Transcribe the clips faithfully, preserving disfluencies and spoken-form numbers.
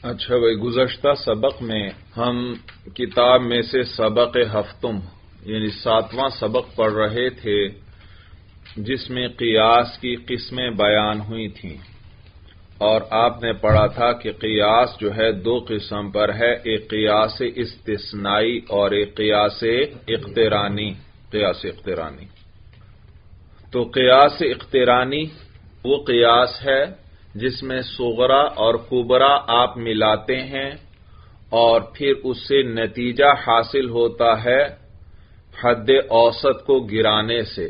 اچھا بھائی، گزشتہ سبق میں ہم کتاب میں سے سبق ہفتم یعنی ساتواں سبق پڑھ رہے تھے، جس میں قیاس کی قسمیں بیان ہوئی تھیں، اور آپ نے پڑھا تھا کہ قیاس جو ہے دو قسم پر ہے، ایک قیاس استثنائی اور ایک قیاس اقترانی قیاس اقترانی تو قیاس اقترانی وہ قیاس ہے جس میں صغرا اور کبرا آپ ملاتے ہیں اور پھر اس سے نتیجہ حاصل ہوتا ہے حد اوسط کو گرانے سے،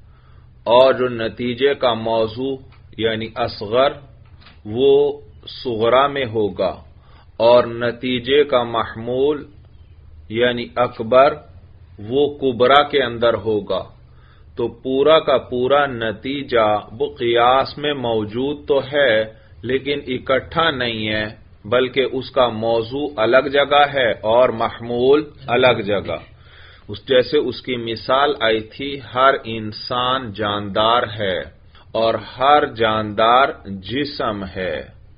اور جو نتیجے کا موضوع یعنی اصغر وہ صغرا میں ہوگا اور نتیجے کا محمول یعنی اکبر وہ کبرا کے اندر ہوگا۔ تو پورا کا پورا نتیجہ وہ قیاس میں موجود تو ہے لیکن اکٹھا نہیں ہے، بلکہ اس کا موضوع الگ جگہ ہے اور محمول الگ جگہ۔ اس جیسے اس کی مثال آئی تھی، ہر انسان جاندار ہے اور ہر جاندار جسم ہے،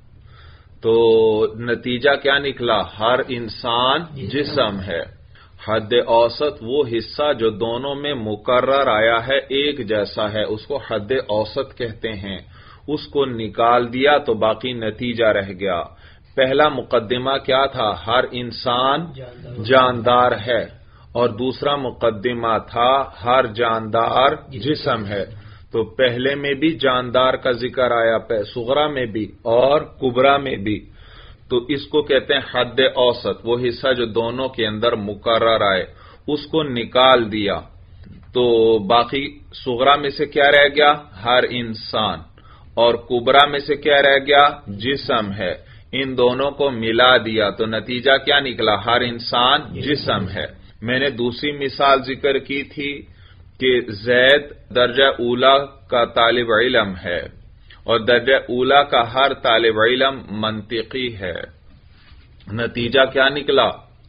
تو نتیجہ کیا نکلا؟ ہر انسان جسم ہے۔ حد اوسط وہ حصہ جو دونوں میں مقرر آیا ہے، ایک جیسا ہے، اس کو حد اوسط کہتے ہیں، اس کو نکال دیا تو باقی نتیجہ رہ گیا۔ پہلا مقدمہ کیا تھا؟ ہر انسان جاندار ہے، اور دوسرا مقدمہ تھا ہر جاندار جسم ہے۔ تو پہلے میں بھی جاندار کا ذکر آیا، صغرا میں بھی اور کبرا میں بھی، تو اس کو کہتے ہیں حد اوسط، وہ حصہ جو دونوں کے اندر مقرر آئے، اس کو نکال دیا تو باقی صغرا میں سے کیا رہ گیا؟ ہر انسان، اور کبرا میں سے کیا رہ گیا؟ جسم ہے۔ ان دونوں کو ملا دیا تو نتیجہ کیا نکلا؟ ہر انسان جسم ہے۔ میں نے دوسری مثال ذکر کی تھی کہ زید درجہ اولا کا طالب علم ہے اور درجہ اولا کا ہر طالب علم منطقی ہے۔ نتیجہ کیا نکلا؟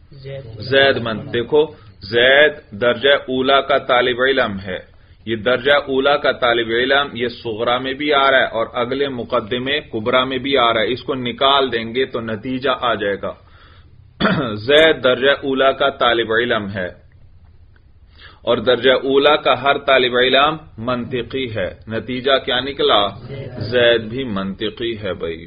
زید من دیکھو زید درجہ اولا کا طالب علم ہے، یہ درجہ اولا کا طالب علم یہ صغرا میں بھی آ رہا ہے اور اگلے مقدمے کبرا میں بھی آ رہا ہے، اس کو نکال دیں گے تو نتیجہ آ جائے گا۔ زید درجہ اولا کا طالب علم ہے اور درجہ اولا کا ہر طالب علم منطقی ہے، نتیجہ کیا نکلا؟ زید بھی منطقی ہے بھائی۔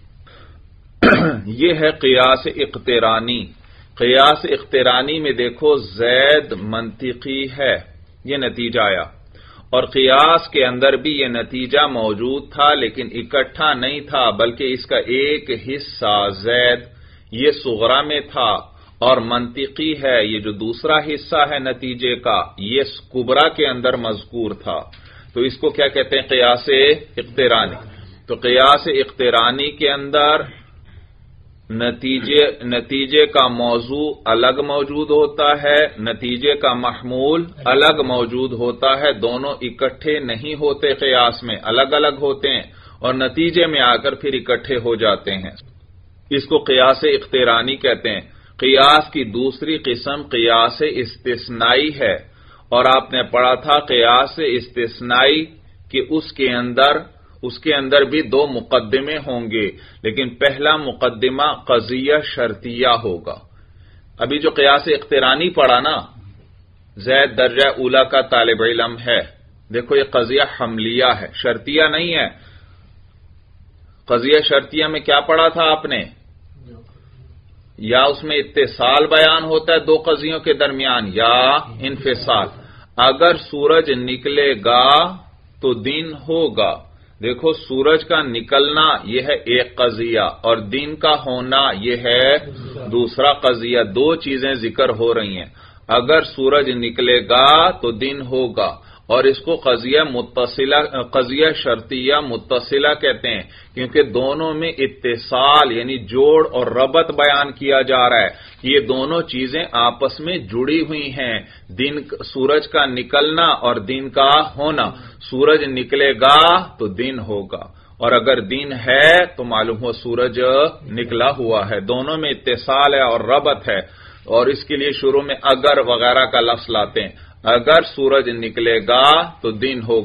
یہ ہے قیاس اقترانی۔ قیاس اقترانی میں دیکھو زید منطقی ہے، یہ نتیجہ آیا، اور قیاس کے اندر بھی یہ نتیجہ موجود تھا لیکن اکٹھا نہیں تھا، بلکہ اس کا ایک حصہ زید یہ صغرا میں تھا اور منطقی ہے، یہ جو دوسرا حصہ ہے نتیجے کا یہ کبرا کے اندر مذکور تھا، تو اس کو کیا کہتے ہیں؟ قیاس اقترانی۔ تو قیاس اقترانی کے اندر نتیجے نتیجے کا موضوع الگ موجود ہوتا ہے، نتیجے کا محمول الگ موجود ہوتا ہے، دونوں اکٹھے نہیں ہوتے، قیاس میں الگ الگ ہوتے ہیں اور نتیجے میں آ کر پھر اکٹھے ہو جاتے ہیں، اس کو قیاس اقترانی کہتے ہیں۔ قیاس کی دوسری قسم قیاس استثنائی ہے، اور آپ نے پڑھا تھا قیاس استثنائی کہ اس کے اندر اس کے اندر بھی دو مقدمے ہوں گے، لیکن پہلا مقدمہ قضیہ شرطیہ ہوگا۔ ابھی جو قیاس اقترانی پڑھا نا، زید درجہ اولا کا طالب علم ہے، دیکھو یہ قضیہ حملیہ ہے، شرطیہ نہیں ہے۔ قضیہ شرطیہ میں کیا پڑھا تھا آپ نے؟ یا اس میں اتصال بیان ہوتا ہے دو قضیوں کے درمیان یا انفصال۔ اگر سورج نکلے گا تو دن ہوگا، دیکھو سورج کا نکلنا یہ ہے ایک قضیہ اور دن کا ہونا یہ ہے دوسرا قضیہ، دو چیزیں ذکر ہو رہی ہیں۔ اگر سورج نکلے گا تو دن ہوگا، اور اس کو قضیہ متصلہ قضیہ شرطیہ متصلہ کہتے ہیں، کیونکہ دونوں میں اتصال یعنی جوڑ اور ربط بیان کیا جا رہا ہے کہ یہ دونوں چیزیں آپس میں جڑی ہوئی ہیں، دن سورج کا نکلنا اور دن کا ہونا۔ سورج نکلے گا تو دن ہوگا، اور اگر دن ہے تو معلوم ہو سورج نکلا ہوا ہے، دونوں میں اتصال ہے اور ربط ہے، اور اس کے لیے شروع میں اگر وغیرہ کا لفظ لاتے ہیں۔ اگر سورج نکلے گا تو دن ہوگا،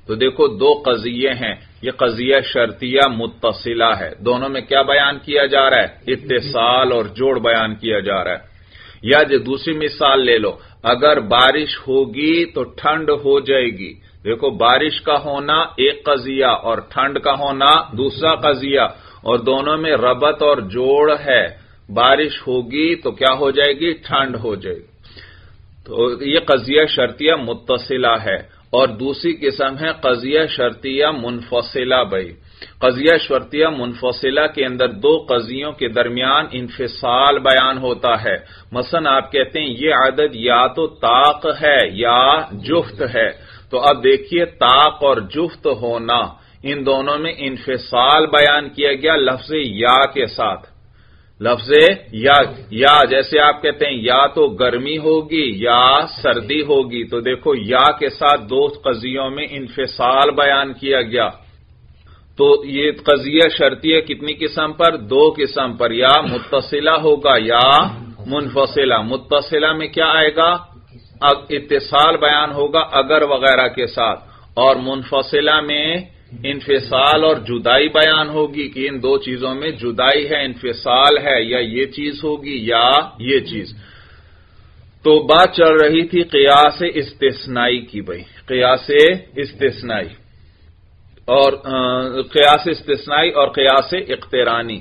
تو دیکھو دو قضیے ہیں، یہ قضیہ شرطیہ متصلہ ہے، دونوں میں کیا بیان کیا جا رہا ہے؟ اتصال اور جوڑ بیان کیا جا رہا ہے۔ یا جو دوسری مثال لے لو، اگر بارش ہوگی تو ٹھنڈ ہو جائے گی، دیکھو بارش کا ہونا ایک قضیہ اور ٹھنڈ کا ہونا دوسرا قضیہ، اور دونوں میں ربط اور جوڑ ہے، بارش ہوگی تو کیا ہو جائے گی؟ ٹھنڈ ہو جائے گی۔ تو یہ قضیہ شرطیہ متصلہ ہے، اور دوسری قسم ہے قضیہ شرطیہ منفصلہ۔ بھائی قضیہ شرطیہ منفصلہ کے اندر دو قضیوں کے درمیان انفصال بیان ہوتا ہے۔ مثلا آپ کہتے ہیں یہ عدد یا تو طاق ہے یا جفت ہے، تو اب دیکھیے طاق اور جفت ہونا، ان دونوں میں انفصال بیان کیا گیا لفظ یا کے ساتھ۔ لفظ یا یا جیسے آپ کہتے ہیں یا تو گرمی ہوگی یا سردی ہوگی، تو دیکھو یا کے ساتھ دو قضیوں میں انفصال بیان کیا گیا۔ تو یہ قضیہ شرطیہ کتنی قسم پر؟ دو قسم پر، یا متصلہ ہوگا یا منفصلہ۔ متصلہ میں کیا آئے گا؟ اتصال بیان ہوگا اگر وغیرہ کے ساتھ، اور منفصلہ میں انفصال اور جدائی بیان ہوگی کہ ان دو چیزوں میں جدائی ہے، انفصال ہے، یا یہ چیز ہوگی یا یہ چیز۔ تو بات چل رہی تھی قیاس استثنائی کی۔ بھائی قیاس استثنائی اور قیاس استثنائی اور قیاس اقترانی۔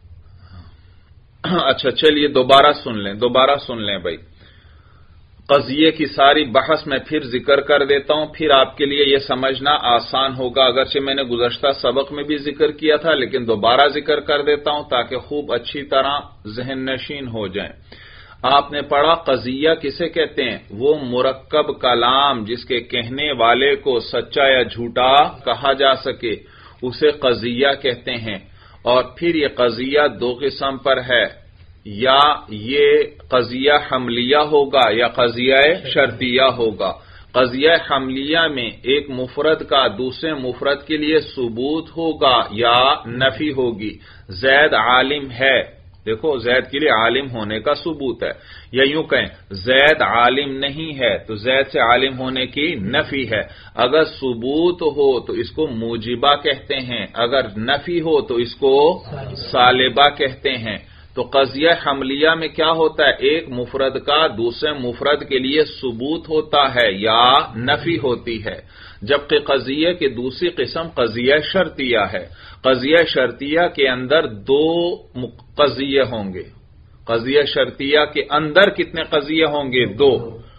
اچھا چلیے دوبارہ سن لیں دوبارہ سن لیں بھائی، قضیے کی ساری بحث میں پھر ذکر کر دیتا ہوں، پھر آپ کے لیے یہ سمجھنا آسان ہوگا، اگرچہ میں نے گزشتہ سبق میں بھی ذکر کیا تھا لیکن دوبارہ ذکر کر دیتا ہوں تاکہ خوب اچھی طرح ذہن نشین ہو جائیں۔ آپ نے پڑھا قضیہ کسے کہتے ہیں؟ وہ مرکب کلام جس کے کہنے والے کو سچا یا جھوٹا کہا جا سکے، اسے قضیہ کہتے ہیں۔ اور پھر یہ قضیہ دو قسم پر ہے، یا یہ قضیہ حملیہ ہوگا یا قضیہ شرطیہ ہوگا۔ قضیہ حملیہ میں ایک مفرد کا دوسرے مفرد کے لیے ثبوت ہوگا یا نفی ہوگی۔ زید عالم ہے، دیکھو زید کے لیے عالم ہونے کا ثبوت ہے، یا یوں کہیں زید عالم نہیں ہے تو زید سے عالم ہونے کی نفی ہے۔ اگر ثبوت ہو تو اس کو موجبہ کہتے ہیں، اگر نفی ہو تو اس کو سالبہ کہتے ہیں۔ تو قضیہ حملیہ میں کیا ہوتا ہے؟ ایک مفرد کا دوسرے مفرد کے لیے ثبوت ہوتا ہے یا نفی ہوتی ہے، جبکہ قضیہ کی دوسری قسم قضیہ شرطیہ ہے۔ قضیہ شرطیہ کے اندر دو قضیے ہوں گے۔ قضیہ شرطیہ کے اندر کتنے قضیے ہوں گے؟ دو۔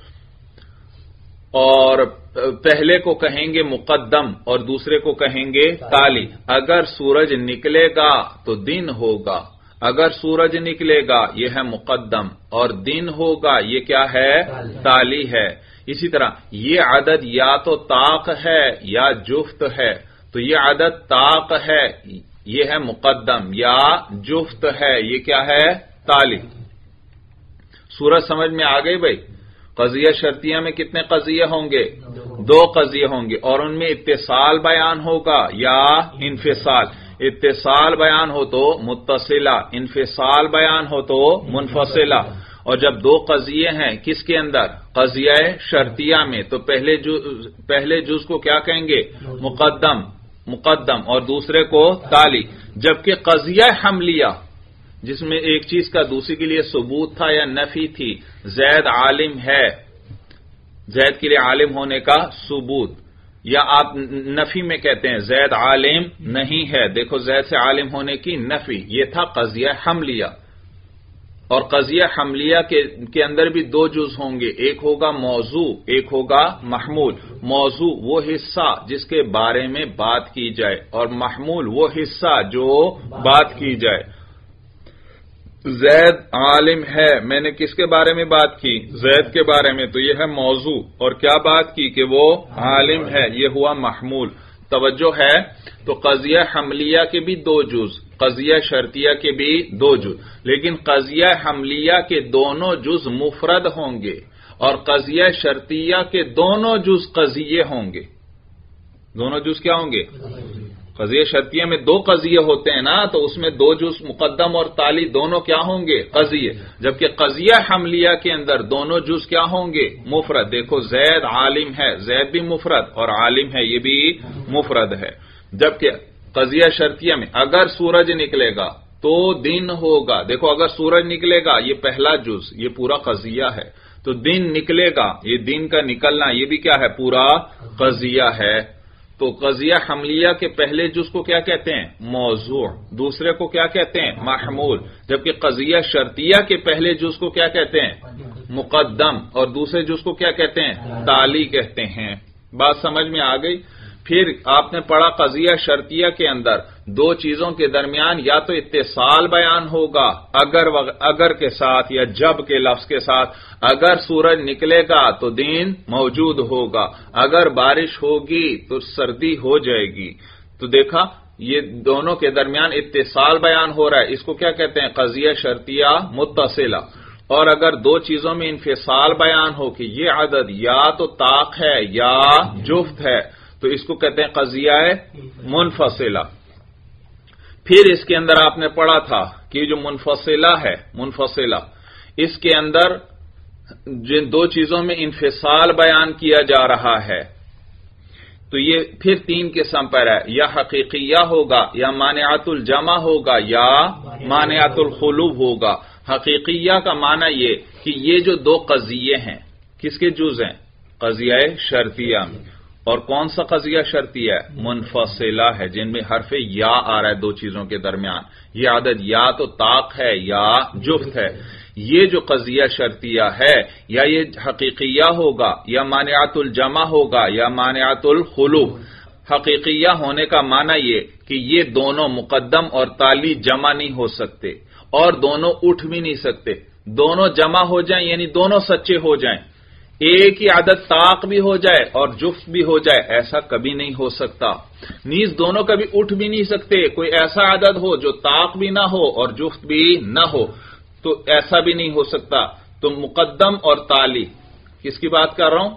اور پہلے کو کہیں گے مقدم اور دوسرے کو کہیں گے تالی۔ اگر سورج نکلے گا تو دن ہوگا، اگر سورج نکلے گا یہ ہے مقدم، اور دن ہوگا یہ کیا ہے؟ تالی ہے۔ اسی طرح یہ عدد یا تو طاق ہے یا جفت ہے، تو یہ عدد طاق ہے یہ ہے مقدم، یا جفت ہے یہ کیا ہے؟ تالی۔ سورج سمجھ میں آ گئی بھائی؟ قضیہ شرطیہ میں کتنے قضیے ہوں گے؟ دو قضیے ہوں گے، اور ان میں اتصال بیان ہوگا یا انفصال۔ اتصال بیان ہو تو متصلہ، انفصال بیان ہو تو منفصلہ۔ اور جب دو قضیے ہیں کس کے اندر؟ قضیہ شرطیہ میں، تو پہلے جز پہلے جز کو کیا کہیں گے؟ مقدم مقدم اور دوسرے کو تالی۔ جبکہ قضیہ حملیہ جس میں ایک چیز کا دوسری کے لیے ثبوت تھا یا نفی تھی، زید عالم ہے، زید کے لیے عالم ہونے کا ثبوت، یا آپ نفی میں کہتے ہیں زید عالم نہیں ہے، دیکھو زید سے عالم ہونے کی نفی، یہ تھا قضیہ حملیہ۔ اور قضیہ حملیہ کے کے اندر بھی دو جز ہوں گے، ایک ہوگا موضوع، ایک ہوگا محمول۔ موضوع وہ حصہ جس کے بارے میں بات کی جائے، اور محمول وہ حصہ جو بات کی جائے۔ زید عالم ہے، میں نے کس کے بارے میں بات کی؟ زید کے بارے میں، تو یہ ہے موضوع، اور کیا بات کی کہ وہ عالم ہے، یہ ہوا محمول۔ توجہ ہے؟ تو قضیہ حملیہ کے بھی دو جز، قضیہ شرطیہ کے بھی دو جز، لیکن قضیہ حملیہ کے دونوں جز مفرد ہوں گے، اور قضیہ شرطیہ کے دونوں جز قضیے ہوں گے۔ دونوں جز کیا ہوں گے؟ قضیہ شرطیہ میں دو قضیے ہوتے ہیں نا، تو اس میں دو جز مقدم اور تالی دونوں کیا ہوں گے؟ قضیے. جبکہ قضیہ حملیہ کے اندر دونوں جز کیا ہوں گے؟ مفرد. دیکھو زید عالم ہے، زید بھی مفرد اور عالم ہے یہ بھی مفرد ہے. جبکہ قضیہ شرطیہ میں اگر سورج نکلے گا تو دن ہوگا. دیکھو اگر سورج نکلے گا یہ پہلا جز، یہ پورا قضیہ ہے. تو دن نکلے گا، یہ دن کا نکلنا یہ بھی کیا ہے؟ پورا قضیہ ہے. تو قضیہ حملیہ کے پہلے جز کو کیا کہتے ہیں؟ موضوع. دوسرے کو کیا کہتے ہیں؟ محمول. جبکہ قضیہ شرطیہ کے پہلے جز کو کیا کہتے ہیں؟ مقدم. اور دوسرے جز کو کیا کہتے ہیں؟ تالی کہتے ہیں. بات سمجھ میں آ گئی؟ پھر آپ نے پڑھا قضیہ شرطیہ کے اندر دو چیزوں کے درمیان یا تو اتصال بیان ہوگا اگر اگر کے ساتھ یا جب کے لفظ کے ساتھ. اگر سورج نکلے گا تو دن موجود ہوگا، اگر بارش ہوگی تو سردی ہو جائے گی. تو دیکھا یہ دونوں کے درمیان اتصال بیان ہو رہا ہے، اس کو کیا کہتے ہیں؟ قضیہ شرطیہ متصلہ. اور اگر دو چیزوں میں انفصال بیان ہو کہ یہ عدد یا تو طاق ہے یا جفت ہے تو اس کو کہتے ہیں قضیہ منفصلہ. پھر اس کے اندر آپ نے پڑھا تھا کہ جو منفصلہ ہے، منفصلہ اس کے اندر جن دو چیزوں میں انفصال بیان کیا جا رہا ہے تو یہ پھر تین قسم پر ہے، یا حقیقیہ ہوگا یا مانعات الجمع ہوگا یا مانعات الخلو ہوگا. حقیقیہ کا معنی یہ کہ یہ جو دو قضیے ہیں کس کے جز ہیں؟ قضیہ شرطیہ میں. اور کون سا قضیہ شرطیہ ہے؟ منفصلہ ہے، جن میں حرف یا آ رہا ہے دو چیزوں کے درمیان. یہ عدد یا تو طاق ہے یا جفت ہے. یہ جو قضیہ شرطیہ ہے یا یہ حقیقیہ ہوگا یا مانعات الجمع ہوگا یا مانعات الخلو. حقیقیہ ہونے کا معنی یہ کہ یہ دونوں مقدم اور تالی جمع نہیں ہو سکتے اور دونوں اٹھ بھی نہیں سکتے. دونوں جمع ہو جائیں یعنی دونوں سچے ہو جائیں، ایک ہی عدد طاق بھی ہو جائے اور جفت بھی ہو جائے، ایسا کبھی نہیں ہو سکتا. نیز دونوں کبھی اٹھ بھی نہیں سکتے، کوئی ایسا عدد ہو جو طاق بھی نہ ہو اور جفت بھی نہ ہو تو ایسا بھی نہیں ہو سکتا. تو مقدم اور تالی، کس کی بات کر رہا ہوں؟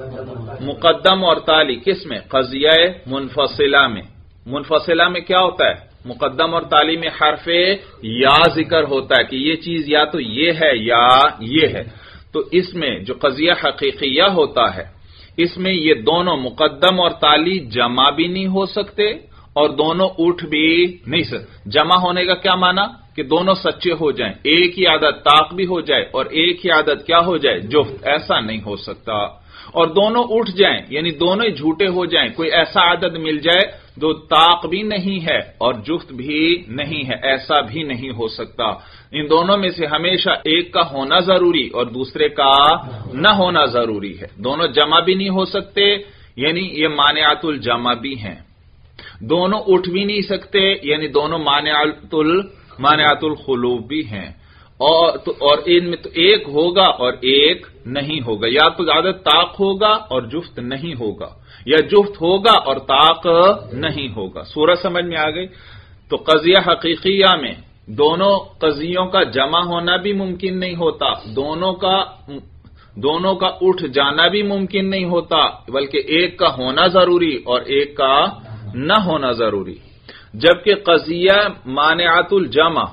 مقدم اور تالی کس میں؟ قضیہ منفصلہ میں. منفصلہ میں کیا ہوتا ہے؟ مقدم اور تالی میں حرف یا ذکر ہوتا ہے کہ یہ چیز یا تو یہ ہے یا یہ ہے. تو اس میں جو قضیہ حقیقیہ ہوتا ہے اس میں یہ دونوں مقدم اور تالی جمع بھی نہیں ہو سکتے اور دونوں اٹھ بھی نہیں سکتے. جمع ہونے کا کیا معنی؟ کہ دونوں سچے ہو جائیں، ایک ہی عدد طاق بھی ہو جائے اور ایک ہی عدد کیا ہو جائے؟ جفت. ایسا نہیں ہو سکتا. اور دونوں اٹھ جائیں یعنی دونوں ہی جھوٹے ہو جائیں، کوئی ایسا عدد مل جائے جو طاق بھی نہیں ہے اور جفت بھی نہیں ہے، ایسا بھی نہیں ہو سکتا. ان دونوں میں سے ہمیشہ ایک کا ہونا ضروری اور دوسرے کا نہ ہونا ضروری ہے. دونوں جمع بھی نہیں ہو سکتے یعنی یہ مانعات الجمع بھی ہیں. دونوں اٹھ بھی نہیں سکتے یعنی دونوں مانعات ال مانعات الخلو بھی ہیں. اور تو اور ان میں تو ایک ہوگا اور ایک نہیں ہوگا، یا تو عدد طاق ہوگا اور جفت نہیں ہوگا یا جفت ہوگا اور طاق نہیں ہوگا. سورج سمجھ میں آ گئی؟ تو قضیہ حقیقیہ میں دونوں قضیوں کا جمع ہونا بھی ممکن نہیں ہوتا، دونوں کا دونوں کا اٹھ جانا بھی ممکن نہیں ہوتا، بلکہ ایک کا ہونا ضروری اور ایک کا نہ ہونا ضروری. جبکہ قضیہ مانعات الجمع،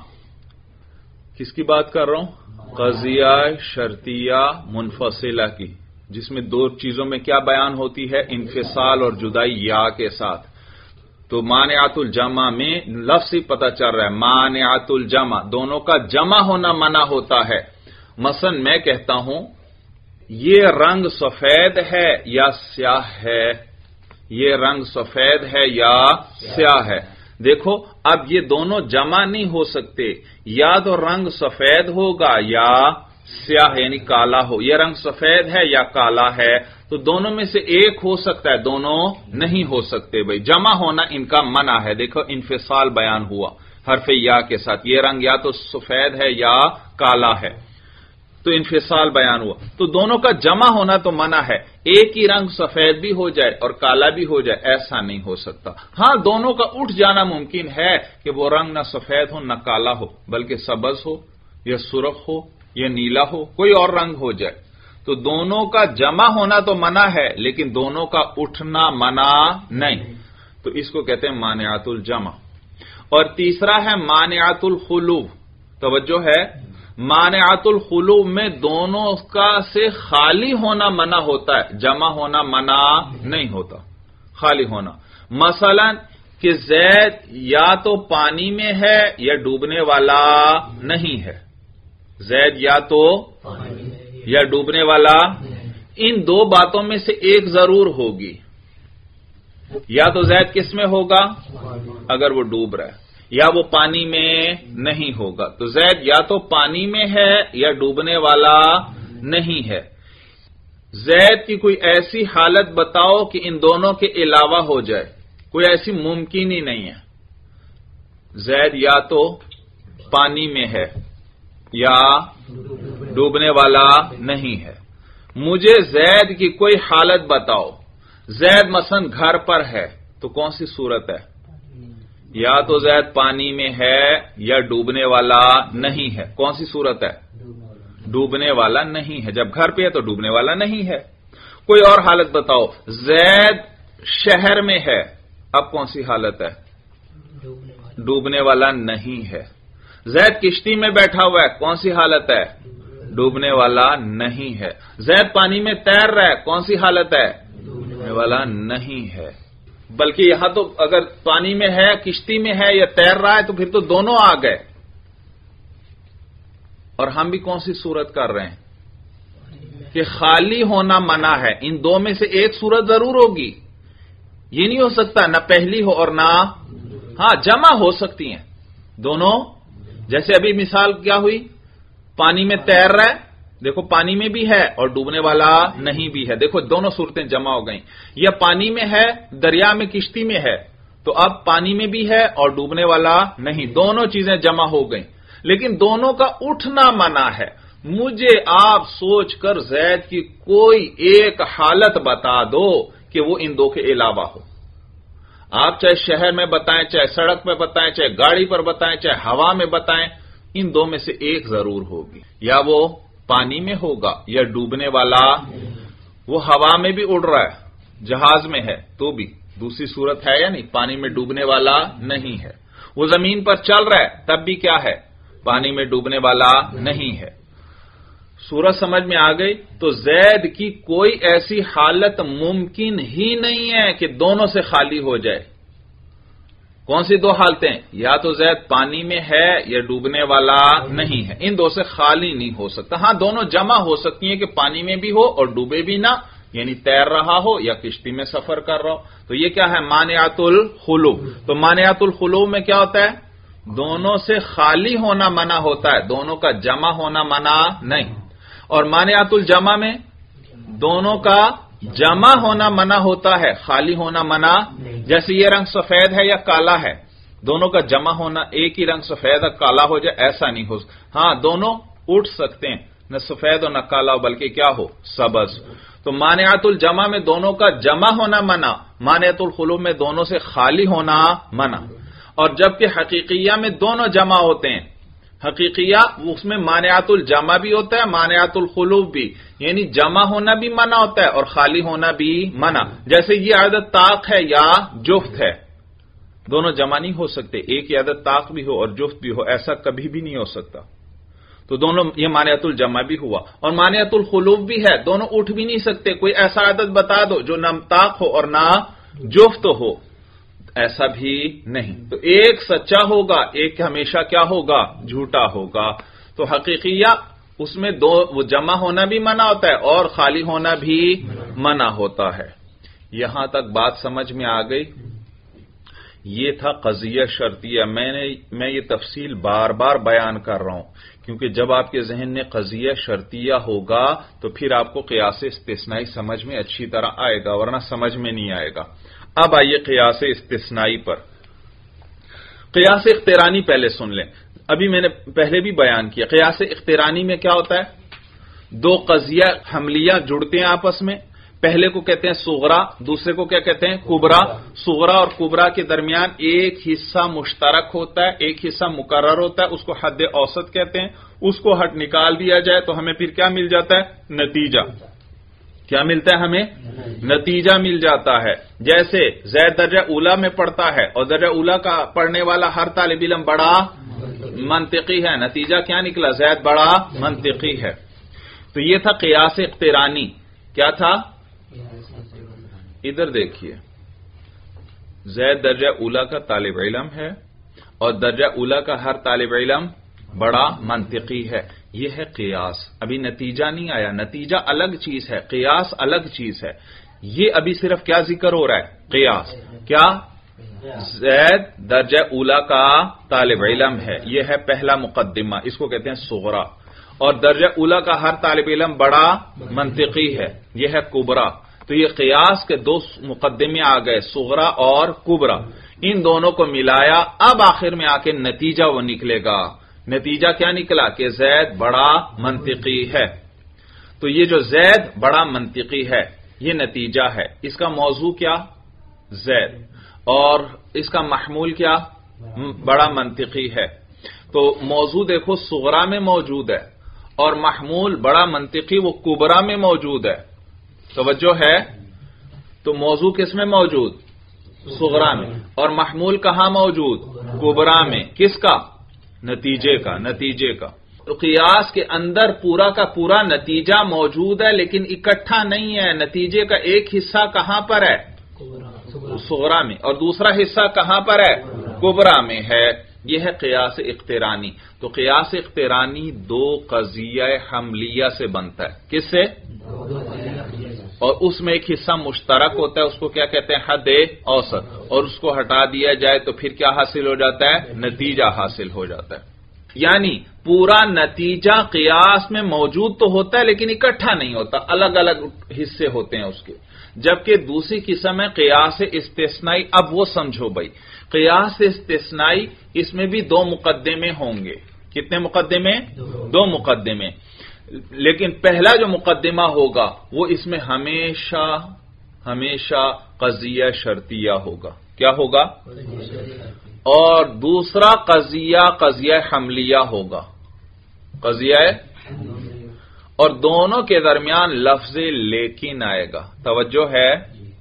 کس کی بات کر رہا ہوں؟ قضیہ شرطیہ منفصلہ کی، جس میں دو چیزوں میں کیا بیان ہوتی ہے؟ انفصال اور جدائی یا کے ساتھ. تو مانعات الجمع میں لفظ ہی پتہ چل رہا ہے، مانعات الجمع دونوں کا جمع ہونا منع ہوتا ہے. مثلا میں کہتا ہوں یہ رنگ سفید ہے یا سیاہ ہے، یہ رنگ سفید ہے یا سیاہ ہے. دیکھو اب یہ دونوں جمع نہیں ہو سکتے، یا تو رنگ سفید ہوگا یا سیاہ یعنی کالا ہو. یہ رنگ سفید ہے یا کالا ہے، تو دونوں میں سے ایک ہو سکتا ہے، دونوں نہیں ہو سکتے. بھائی جمع ہونا ان کا منع ہے. دیکھو انفصال بیان ہوا حرف یا کے ساتھ، یہ رنگ یا تو سفید ہے یا کالا ہے، تو انفصال بیان ہوا. تو دونوں کا جمع ہونا تو منع ہے. ایک ہی رنگ سفید بھی ہو جائے اور کالا بھی ہو جائے، ایسا نہیں ہو سکتا. ہاں دونوں کا اٹھ جانا ممکن ہے کہ وہ رنگ نہ سفید ہو نہ کالا ہو، بلکہ سبز ہو یا سرخ ہو یا نیلا ہو، کوئی اور رنگ ہو جائے. تو دونوں کا جمع ہونا تو منع ہے لیکن دونوں کا اٹھنا منع نہیں. تو اس کو کہتے ہیں مانعات الجمع. اور تیسرا ہے مانعات الخلو. توجہ ہے، مانعات الخلو میں دونوں کا سے خالی ہونا منع ہوتا ہے، جمع ہونا منع نہیں ہوتا، خالی ہونا. مثلا کہ زید یا تو پانی میں ہے یا ڈوبنے والا نہیں ہے. زید یا تو یا ڈوبنے والا، ان دو باتوں میں سے ایک ضرور ہوگی. یا تو زید کس میں ہوگا اگر وہ ڈوب رہا ہے، یا وہ پانی میں نہیں ہوگا. تو زید یا تو پانی میں ہے یا ڈوبنے والا نہیں ہے. زید کی کوئی ایسی حالت بتاؤ کہ ان دونوں کے علاوہ ہو جائے. کوئی ایسی ممکن ہی نہیں ہے. زید یا تو پانی میں ہے یا ڈوبنے والا نہیں ہے. مجھے زید کی کوئی حالت بتاؤ. زید مثلا گھر پر ہے تو کون سی صورت ہے؟ یا تو زید پانی میں ہے یا ڈوبنے والا نہیں ہے. کون سی صورت ہے؟ ڈوبنے والا نہیں ہے. جب گھر پہ ہے تو ڈوبنے والا نہیں ہے. کوئی اور حالت بتاؤ. زید شہر میں ہے، اب کون سی حالت ہے؟ ڈوبنے والا نہیں ہے. زید کشتی میں بیٹھا ہوا ہے، کون سی حالت ہے؟ ڈوبنے والا نہیں ہے. زید پانی میں تیر رہا ہے، کون سی حالت ہے؟ ڈوبنے والا نہیں ہے. بلکہ یہاں تو اگر پانی میں ہے، کشتی میں ہے یا تیر رہا ہے تو پھر تو دونوں آ گئے. اور ہم بھی کون سی صورت کر رہے ہیں کہ خالی ہونا منع ہے. ان دو میں سے ایک صورت ضرور ہوگی. یہ نہیں ہو سکتا نہ پہلی ہو اور نہ ہاں جمع ہو سکتی ہیں دونوں. جیسے ابھی مثال کیا ہوئی، پانی میں تیر رہا ہے، دیکھو پانی میں بھی ہے اور ڈوبنے والا نہیں بھی ہے. دیکھو دونوں صورتیں جمع ہو گئیں. یا پانی میں ہے، دریا میں کشتی میں ہے، تو اب پانی میں بھی ہے اور ڈوبنے والا نہیں. دونوں چیزیں جمع ہو گئیں، لیکن دونوں کا اٹھنا منع ہے. مجھے آپ سوچ کر زید کی کوئی ایک حالت بتا دو کہ وہ ان دو کے علاوہ ہو. آپ چاہے شہر میں بتائیں، چاہے سڑک پہ بتائیں، چاہے گاڑی پر بتائیں، چاہے ہوا میں بتائیں، ان دو میں سے ایک ضرور ہوگی. یا وہ پانی میں ہوگا یا ڈوبنے والا. وہ ہوا میں بھی اڑ رہا ہے، جہاز میں ہے تو بھی دوسری صورت ہے یا نہیں؟ پانی میں ڈوبنے والا نہیں ہے. وہ زمین پر چل رہا ہے تب بھی کیا ہے؟ پانی میں ڈوبنے والا نہیں ہے. صورت سمجھ میں آ گئی؟ تو زید کی کوئی ایسی حالت ممکن ہی نہیں ہے کہ دونوں سے خالی ہو جائے. کون سی دو حالتیں؟ یا تو زید پانی میں ہے یا ڈوبنے والا نہیں ہے. ان دو سے خالی نہیں ہو سکتا. ہاں دونوں جمع ہو سکتی ہیں کہ پانی میں بھی ہو اور ڈوبے بھی نہ، یعنی تیر رہا ہو یا کشتی میں سفر کر رہا ہو. تو یہ کیا ہے؟ مانعات الخلو. تو مانعات الخلو میں کیا ہوتا ہے؟ دونوں سے خالی ہونا منع ہوتا ہے، دونوں کا جمع ہونا منع نہیں. اور مانعات الجمع میں دونوں کا جمع ہونا منع ہوتا ہے، خالی ہونا منع. جیسے یہ رنگ سفید ہے یا کالا ہے، دونوں کا جمع ہونا، ایک ہی رنگ سفید اور کالا ہو جائے ایسا نہیں ہو. ہاں دونوں اٹھ سکتے ہیں، نہ سفید اور نہ کالا ہو بلکہ کیا ہو؟ سبز. تو مانعات الجمع میں دونوں کا جمع ہونا منع، مانعات الخلو میں دونوں سے خالی ہونا منع. اور جبکہ حقیقیہ میں دونوں جمع ہوتے ہیں. حقیقیہ اس میں مانعات الجمع بھی ہوتا ہے، مانعات الخلو بھی، یعنی جمع ہونا بھی منع ہوتا ہے اور خالی ہونا بھی منع. جیسے یہ عدد طاق ہے یا جفت ہے، دونوں جمع نہیں ہو سکتے. ایک ہی عدد طاق بھی ہو اور جفت بھی ہو، ایسا کبھی بھی نہیں ہو سکتا. تو دونوں یہ مانعات الجمع بھی ہوا. اور مانعات الخلو بھی ہے، دونوں اٹھ بھی نہیں سکتے. کوئی ایسا عدد بتا دو جو نہ طاق ہو اور نہ جفت ہو، ایسا بھی نہیں. تو ایک سچا ہوگا، ایک ہمیشہ کیا ہوگا؟ جھوٹا ہوگا. تو حقیقیہ اس میں دو وہ جمع ہونا بھی منع ہوتا ہے اور خالی ہونا بھی منع ہوتا ہے. یہاں تک بات سمجھ میں آ گئی؟ یہ تھا قضیہ شرطیہ. میں نے میں یہ تفصیل بار بار بیان کر رہا ہوں کیونکہ جب آپ کے ذہن میں قضیہ شرطیہ ہوگا تو پھر آپ کو قیاس استثنائی سمجھ میں اچھی طرح آئے گا، ورنہ سمجھ میں نہیں آئے گا. اب آئیے قیاس استثنائی پر. قیاس اقترانی پہلے سن لیں. ابھی میں نے پہلے بھی بیان کیا. قیاس اقترانی میں کیا ہوتا ہے؟ دو قضیہ حملیہ جڑتے ہیں آپس میں. پہلے کو کہتے ہیں صغرا، دوسرے کو کیا کہتے ہیں؟ کبرا. صغرا اور کبرا کے درمیان ایک حصہ مشترک ہوتا ہے، ایک حصہ مقرر ہوتا ہے، اس کو حد اوسط کہتے ہیں. اس کو ہٹ نکال دیا جائے تو ہمیں پھر کیا مل جاتا ہے؟ نتیجہ. کیا ملتا ہے ہمیں؟ نتیجہ مل جاتا ہے. جیسے زید درجہ اولا میں پڑھتا ہے اور درجہ اولا کا پڑھنے والا ہر طالب علم بڑا منطقی ہے. نتیجہ کیا نکلا؟ زید بڑا منطقی ہے. تو یہ تھا قیاس اقترانی. کیا تھا؟ ادھر دیکھیے، زید درجہ اولا کا طالب علم ہے اور درجہ اولا کا ہر طالب علم بڑا منطقی ہے. یہ ہے قیاس. ابھی نتیجہ نہیں آیا. نتیجہ الگ چیز ہے، قیاس الگ چیز ہے. یہ ابھی صرف کیا ذکر ہو رہا ہے؟ قیاس. کیا؟ زید درجہ اولا کا طالب علم ہے، یہ ہے پہلا مقدمہ، اس کو کہتے ہیں صغرا. اور درجہ اولا کا ہر طالب علم بڑا منطقی ہے، یہ ہے کبرا. تو یہ قیاس کے دو مقدمے آ گئے، صغرا اور کبرا. ان دونوں کو ملایا، اب آخر میں آ کے نتیجہ وہ نکلے گا. نتیجہ کیا نکلا؟ کہ زید بڑا منطقی ہے. تو یہ جو زید بڑا منطقی ہے یہ نتیجہ ہے. اس کا موضوع کیا؟ زید. اور اس کا محمول کیا؟ بڑا منطقی ہے. تو موضوع دیکھو صغرا میں موجود ہے اور محمول بڑا منطقی وہ کبرا میں موجود ہے. توجہ ہے؟ تو موضوع کس میں موجود؟ صغرا میں. اور محمول کہاں موجود؟ کبرا میں. کس کا؟ نتیجے کا. نتیجے کا. تو قیاس کے اندر پورا کا پورا نتیجہ موجود ہے لیکن اکٹھا نہیں ہے. نتیجے کا ایک حصہ کہاں پر ہے؟ صغرا میں. اور دوسرا حصہ کہاں پر ہے؟ کبرا میں ہے. یہ ہے قیاس اقترانی. تو قیاس اقترانی دو قضیہ حملیہ سے بنتا ہے. کس سے؟ اور اس میں ایک حصہ مشترک ہوتا ہے، اس کو کیا کہتے ہیں؟ حد اوسط. اور اس کو ہٹا دیا جائے تو پھر کیا حاصل ہو جاتا ہے؟ نتیجہ حاصل ہو جاتا ہے. یعنی پورا نتیجہ قیاس میں موجود تو ہوتا ہے لیکن اکٹھا نہیں ہوتا، الگ الگ حصے ہوتے ہیں اس کے. جبکہ دوسری قسم ہے قیاس استثنائی. اب وہ سمجھو بھائی، قیاس استثنائی اس میں بھی دو مقدمے ہوں گے. کتنے مقدمے؟ دو مقدمے. لیکن پہلا جو مقدمہ ہوگا وہ اس میں ہمیشہ ہمیشہ قضیہ شرطیہ ہوگا. کیا ہوگا؟ اور دوسرا قضیہ قضیہ حملیہ ہوگا. قضیہ اور دونوں کے درمیان لفظ لیکن آئے گا. توجہ ہے؟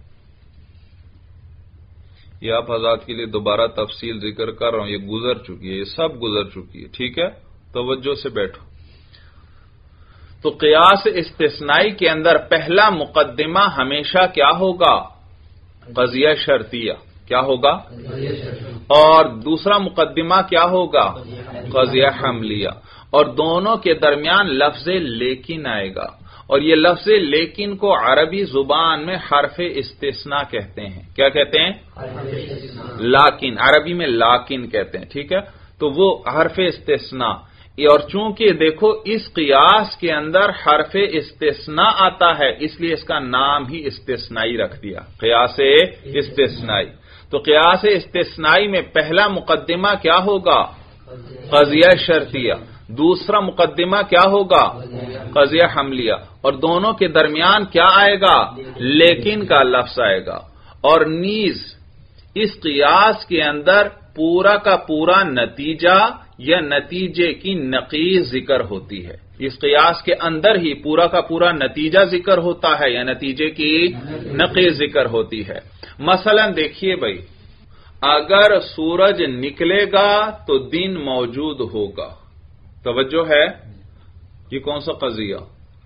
یہ آپ حضرات کے لیے دوبارہ تفصیل ذکر کر رہا ہوں، یہ گزر چکی ہے، یہ سب گزر چکی ہے. ٹھیک ہے، توجہ سے بیٹھو. تو قیاس استثنائی کے اندر پہلا مقدمہ ہمیشہ کیا ہوگا؟ قضیہ شرطیہ. کیا ہوگا؟ اور دوسرا مقدمہ کیا ہوگا؟ قضیہ حملیہ. اور دونوں کے درمیان لفظ لیکن آئے گا. اور یہ لفظ لیکن کو عربی زبان میں حرف استثناء کہتے ہیں. کیا کہتے ہیں؟ لاکن. عربی میں لاکن کہتے ہیں. ٹھیک ہے، تو وہ حرف استثناء. اور چونکہ دیکھو اس قیاس کے اندر حرف استثناء آتا ہے اس لیے اس کا نام ہی استثنائی رکھ دیا، قیاس استثنائی. تو قیاس استثنائی میں پہلا مقدمہ کیا ہوگا؟ قضیہ شرطیہ. دوسرا مقدمہ کیا ہوگا؟ قضیہ حملیہ. اور دونوں کے درمیان کیا آئے گا؟ لیکن کا لفظ آئے گا. اور نیز اس قیاس کے اندر پورا کا پورا نتیجہ یا نتیجے کی نقیض ذکر ہوتی ہے. اس قیاس کے اندر ہی پورا کا پورا نتیجہ ذکر ہوتا ہے یا نتیجے کی نقیض ذکر ہوتی ہے. مثلا دیکھیے بھائی، اگر سورج نکلے گا تو دن موجود ہوگا. توجہ ہے؟ یہ کون سا قضیہ؟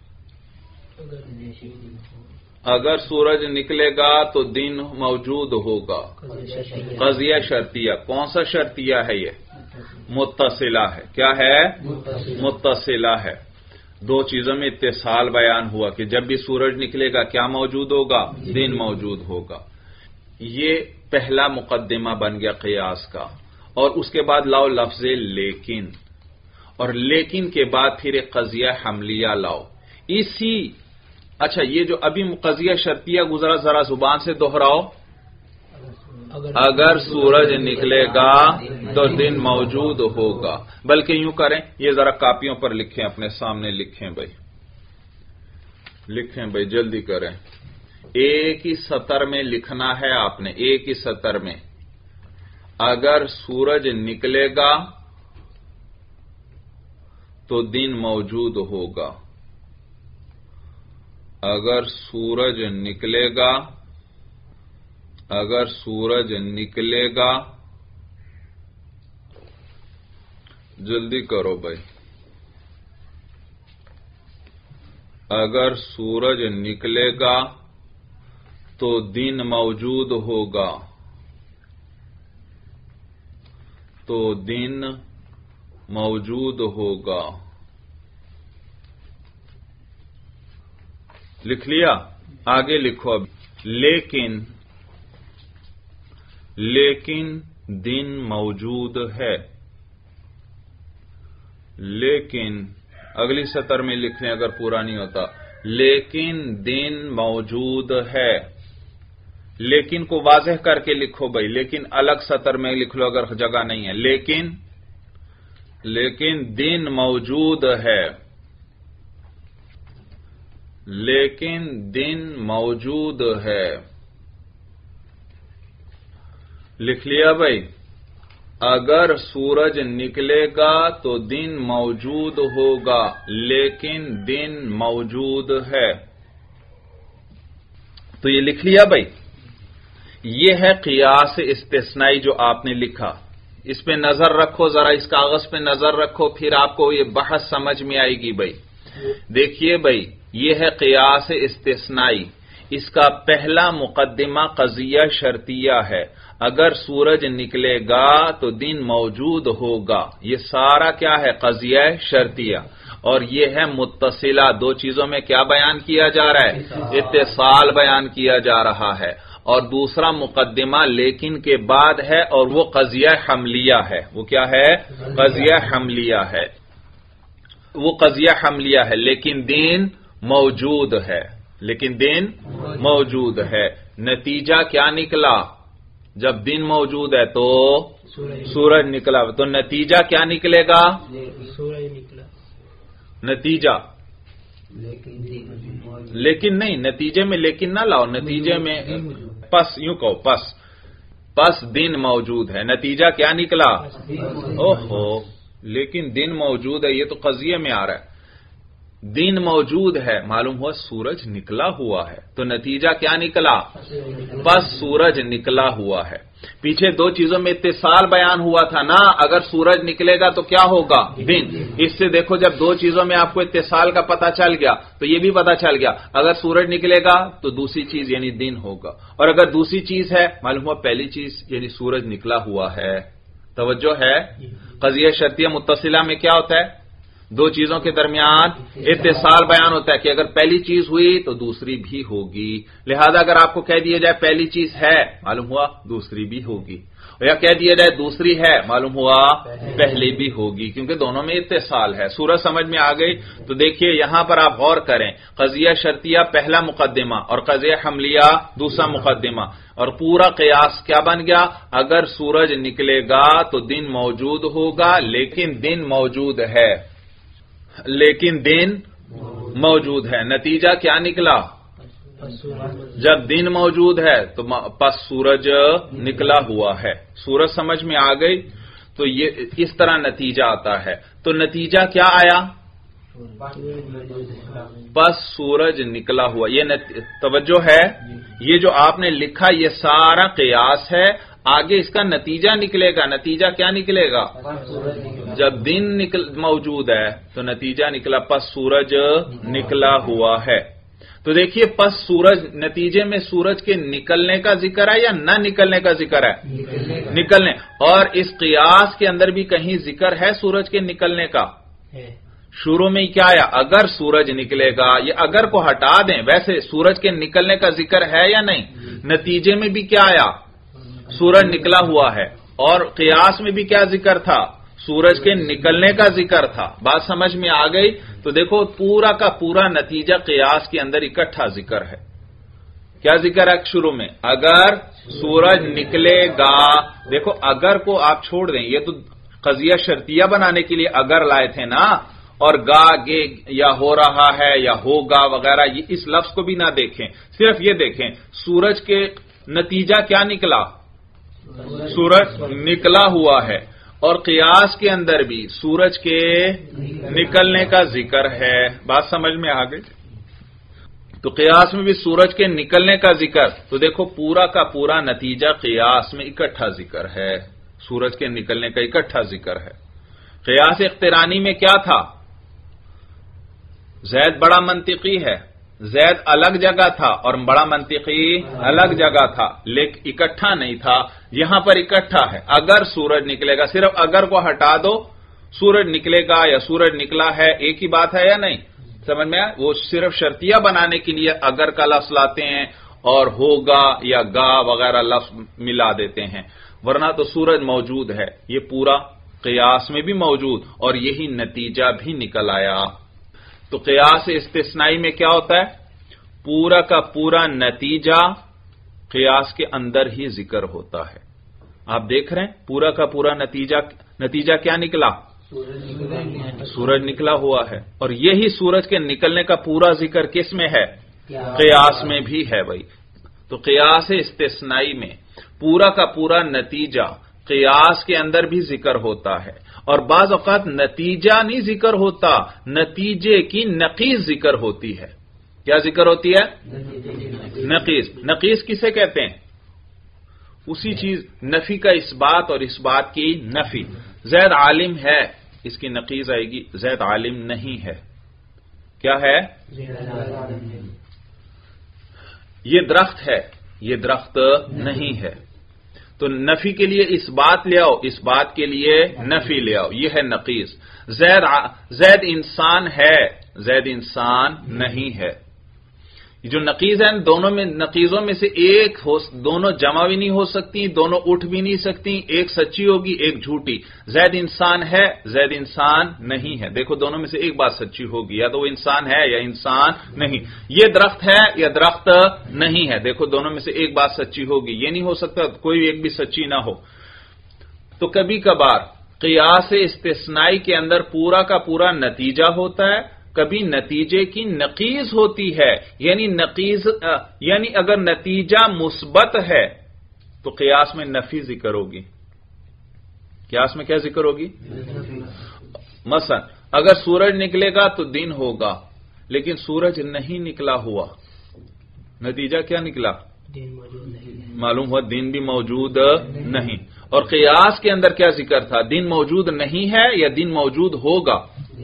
اگر سورج نکلے گا تو دن موجود ہوگا. قضیہ شرطیہ. کون سا شرطیہ ہے؟ یہ متصلہ ہے. کیا ہے؟ متصلہ ہے. دو چیزوں میں اتصال بیان ہوا کہ جب بھی سورج نکلے گا کیا موجود ہوگا؟ دن موجود ہوگا. یہ پہلا مقدمہ بن گیا قیاس کا. اور اس کے بعد لاؤ لفظ لیکن. اور لیکن کے بعد پھر ایک قضیہ حملیہ لاؤ. اسی اچھا یہ جو ابھی قضیہ شرطیہ گزرا ذرا زبان سے دوہراؤ. اگر سورج نکلے گا تو دن موجود ہوگا. بلکہ یوں کریں، یہ ذرا کاپیوں پر لکھیں، اپنے سامنے لکھیں بھائی، لکھیں بھائی، جلدی کریں. ایک ہی سطر میں لکھنا ہے آپ نے، ایک ہی سطر میں. اگر سورج نکلے گا تو دن موجود ہوگا. اگر سورج نکلے گا اگر سورج نکلے گا جلدی کرو بھائی اگر سورج نکلے گا تو دن موجود ہوگا تو دن موجود ہوگا لکھ لیا آگے لکھو اب لیکن لیکن دن موجود ہے لیکن اگلی سطر میں لکھ لیں اگر پورا نہیں ہوتا لیکن دن موجود ہے لیکن کو واضح کر کے لکھو بھائی لیکن الگ سطر میں لکھ لو اگر جگہ نہیں ہے لیکن لیکن دن موجود ہے لیکن دن موجود ہے لکھ لیا بھائی اگر سورج نکلے گا تو دن موجود ہوگا لیکن دن موجود ہے تو یہ لکھ لیا بھائی یہ ہے قیاس استثنائی جو آپ نے لکھا اس پہ نظر رکھو ذرا اس کاغذ پہ نظر رکھو پھر آپ کو یہ بحث سمجھ میں آئے گی بھائی دیکھیے بھائی یہ ہے قیاس استثنائی اس کا پہلا مقدمہ قضیہ شرطیہ ہے اگر سورج نکلے گا تو دن موجود ہوگا یہ سارا کیا ہے قضیہ شرطیہ اور یہ ہے متصلہ دو چیزوں میں کیا بیان کیا جا رہا ہے اتصال بیان کیا جا رہا ہے اور دوسرا مقدمہ لیکن کے بعد ہے اور وہ قضیہ حملیہ ہے وہ کیا ہے قضیہ حملیہ ہے وہ قضیہ حملیہ ہے لیکن دن موجود ہے لیکن دن موجود ہے نتیجہ کیا نکلا جب دن موجود ہے تو سورج نکلا تو نتیجہ کیا نکلے گا سورج نکلا نتیجہ لیکن نہیں نتیجے میں لیکن نہ لاؤ نتیجے میں پس یوں کہو پس پس دن موجود ہے نتیجہ کیا نکلا اوہو لیکن دن موجود ہے یہ تو قضیے میں آ رہا ہے دن موجود ہے معلوم ہوا سورج نکلا ہوا ہے تو نتیجہ کیا نکلا بس سورج نکلا ہوا ہے پیچھے دو چیزوں میں اتصال بیان ہوا تھا نا اگر سورج نکلے گا تو کیا ہوگا دن اس سے دیکھو جب دو چیزوں میں آپ کو اتصال کا پتہ چل گیا تو یہ بھی پتہ چل گیا اگر سورج نکلے گا تو دوسری چیز یعنی دن ہوگا اور اگر دوسری چیز ہے معلوم ہوا پہلی چیز یعنی سورج نکلا ہوا ہے توجہ ہے قضیہ شرطیہ متصلہ میں کیا ہوتا ہے دو چیزوں کے درمیان اتصال بیان ہوتا ہے کہ اگر پہلی چیز ہوئی تو دوسری بھی ہوگی لہذا اگر آپ کو کہہ دیا جائے پہلی چیز ہے معلوم ہوا دوسری بھی ہوگی یا کہہ دیا جائے دوسری ہے معلوم ہوا پہلی بھی ہوگی کیونکہ دونوں میں اتصال ہے صورت سمجھ میں آ گئی تو دیکھیے یہاں پر آپ غور کریں قضیہ شرطیہ پہلا مقدمہ اور قضیہ حملیہ دوسرا مقدمہ اور پورا قیاس کیا بن گیا اگر سورج نکلے گا تو دن موجود ہوگا لیکن دن موجود ہے لیکن دن موجود ہے نتیجہ کیا نکلا جب دن موجود ہے تو پس سورج نکلا ہوا ہے سورج سمجھ میں آ گئی تو یہ اس طرح نتیجہ آتا ہے تو نتیجہ کیا آیا بس سورج نکلا ہوا یہ توجہ ہے یہ جو آپ نے لکھا یہ سارا قیاس ہے آگے اس کا نتیجہ نکلے گا نتیجہ کیا نکلے گا جب دن نکل موجود ہے تو نتیجہ نکلا پس سورج نکلا ہوا ہے تو دیکھیے پس سورج نتیجے میں سورج کے نکلنے کا ذکر ہے یا نہ نکلنے کا ذکر ہے نکلنے اور اس قیاس کے اندر بھی کہیں ذکر ہے سورج کے نکلنے کا شروع میں کیا آیا اگر سورج نکلے گا یہ اگر کو ہٹا دیں ویسے سورج کے نکلنے کا ذکر ہے یا نہیں نتیجے میں بھی کیا آیا سورج نکلا ہوا ہے اور قیاس میں بھی کیا ذکر تھا سورج کے نکلنے کا ذکر تھا بات سمجھ میں آ گئی تو دیکھو پورا کا پورا نتیجہ قیاس کے اندر اکٹھا ذکر ہے کیا ذکر ہے شروع میں اگر سورج نکلے گا دیکھو اگر کو آپ چھوڑ دیں یہ تو قضیہ شرطیہ بنانے کے لیے اگر لائے تھے نا اور گا گے یا ہو رہا ہے یا ہوگا وغیرہ یہ اس لفظ کو بھی نہ دیکھیں صرف یہ دیکھیں سورج کے نتیجہ کیا نکلا سورج نکلا ہوا ہے اور قیاس کے اندر بھی سورج کے نکلنے کا ذکر ہے بات سمجھ میں آ گئی تو قیاس میں بھی سورج کے نکلنے کا ذکر، تو دیکھو پورا کا پورا نتیجہ قیاس میں اکٹھا ذکر ہے، سورج کے نکلنے کا اکٹھا ذکر ہے۔ قیاس اقترانی میں کیا تھا؟ زید بڑا منطقی ہے، زید الگ جگہ تھا اور بڑا منطقی الگ جگہ تھا، لیکن اکٹھا نہیں تھا، یہاں پر اکٹھا ہے۔ اگر سورج نکلے گا، صرف اگر کو ہٹا دو، سورج نکلے گا یا سورج نکلا ہے ایک ہی بات ہے یا نہیں؟ سمجھ میں؟ وہ صرف شرطیہ بنانے کے لیے اگر کا لفظ لاتے ہیں اور ہوگا یا گا وغیرہ لفظ ملا دیتے ہیں، ورنہ تو سورج موجود ہے، یہ پورا قیاس میں بھی موجود اور یہی نتیجہ بھی نکل آیا۔ تو قیاس استثنائی میں کیا ہوتا ہے؟ پورا کا پورا نتیجہ قیاس کے اندر ہی ذکر ہوتا ہے۔ آپ دیکھ رہے ہیں پورا کا پورا نتیجہ نتیجہ کیا نکلا؟ سورج نکلا ہوا ہے، اور یہی سورج کے نکلنے کا پورا ذکر کس میں ہے؟ قیاس میں بھی ہے بھائی۔ تو قیاس استثنائی میں پورا کا پورا نتیجہ قیاس کے اندر بھی ذکر ہوتا ہے، اور بعض اوقات نتیجہ نہیں ذکر ہوتا، نتیجے کی نقیض ذکر ہوتی ہے۔ کیا ذکر ہوتی ہے؟ نقیض۔ نقیض کسے کہتے ہیں؟ اسی چیز، نفی کا اس بات اور اس بات کی نفی۔ زید عالم ہے، اس کی نقیض آئے گی زید عالم نہیں ہے۔ کیا ہے؟ یہ درخت ہے، یہ درخت نہیں ہے۔ تو نفی کے لیے اس بات لے آؤ، اس بات کے لیے نفی لے آؤ، یہ ہے نقیض۔ زید زید انسان ہے، زید انسان نہیں ہے۔ جو نقیض ہے دونوں میں، نقیضوں میں سے ایک ہو، دونوں جمع بھی نہیں ہو سکتی، دونوں اٹھ بھی نہیں سکتی، ایک سچی ہوگی ایک جھوٹی۔ زید انسان ہے، زید انسان نہیں ہے، دیکھو دونوں میں سے ایک بات سچی ہوگی، یا تو وہ انسان ہے یا انسان نہیں۔ یہ درخت ہے یا درخت نہیں ہے، دیکھو دونوں میں سے ایک بات سچی ہوگی، یہ نہیں ہو سکتا کوئی ایک بھی سچی نہ ہو۔ تو کبھی کبھار قیاس استثنائی کے اندر پورا کا پورا نتیجہ ہوتا ہے، کبھی نتیجے کی نقیض ہوتی ہے، یعنی نقیض یعنی اگر نتیجہ مثبت ہے تو قیاس میں نفی ذکر ہوگی۔ قیاس میں کیا ذکر ہوگی؟ مثلا اگر سورج نکلے گا تو دن ہوگا، لیکن سورج نہیں نکلا ہوا، نتیجہ کیا نکلا؟ معلوم ہوا دن بھی موجود نہیں۔ اور قیاس کے اندر کیا ذکر تھا؟ دن موجود نہیں ہے یا دن موجود ہوگا؟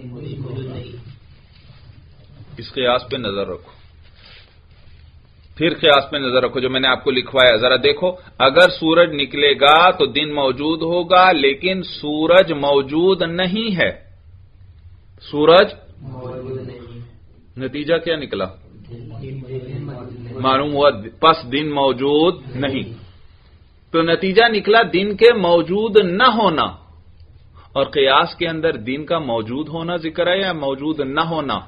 اس قیاس پہ نظر رکھو، پھر قیاس پہ نظر رکھو جو میں نے آپ کو لکھوایا، ذرا دیکھو۔ اگر سورج نکلے گا تو دن موجود ہوگا، لیکن سورج موجود نہیں ہے، سورج نتیجہ کیا نکلا؟ معلوم ہوا پس دن موجود نہیں۔ تو نتیجہ نکلا دن کے موجود نہ ہونا، اور قیاس کے اندر دن کا موجود ہونا ذکر ہے یا موجود نہ ہونا؟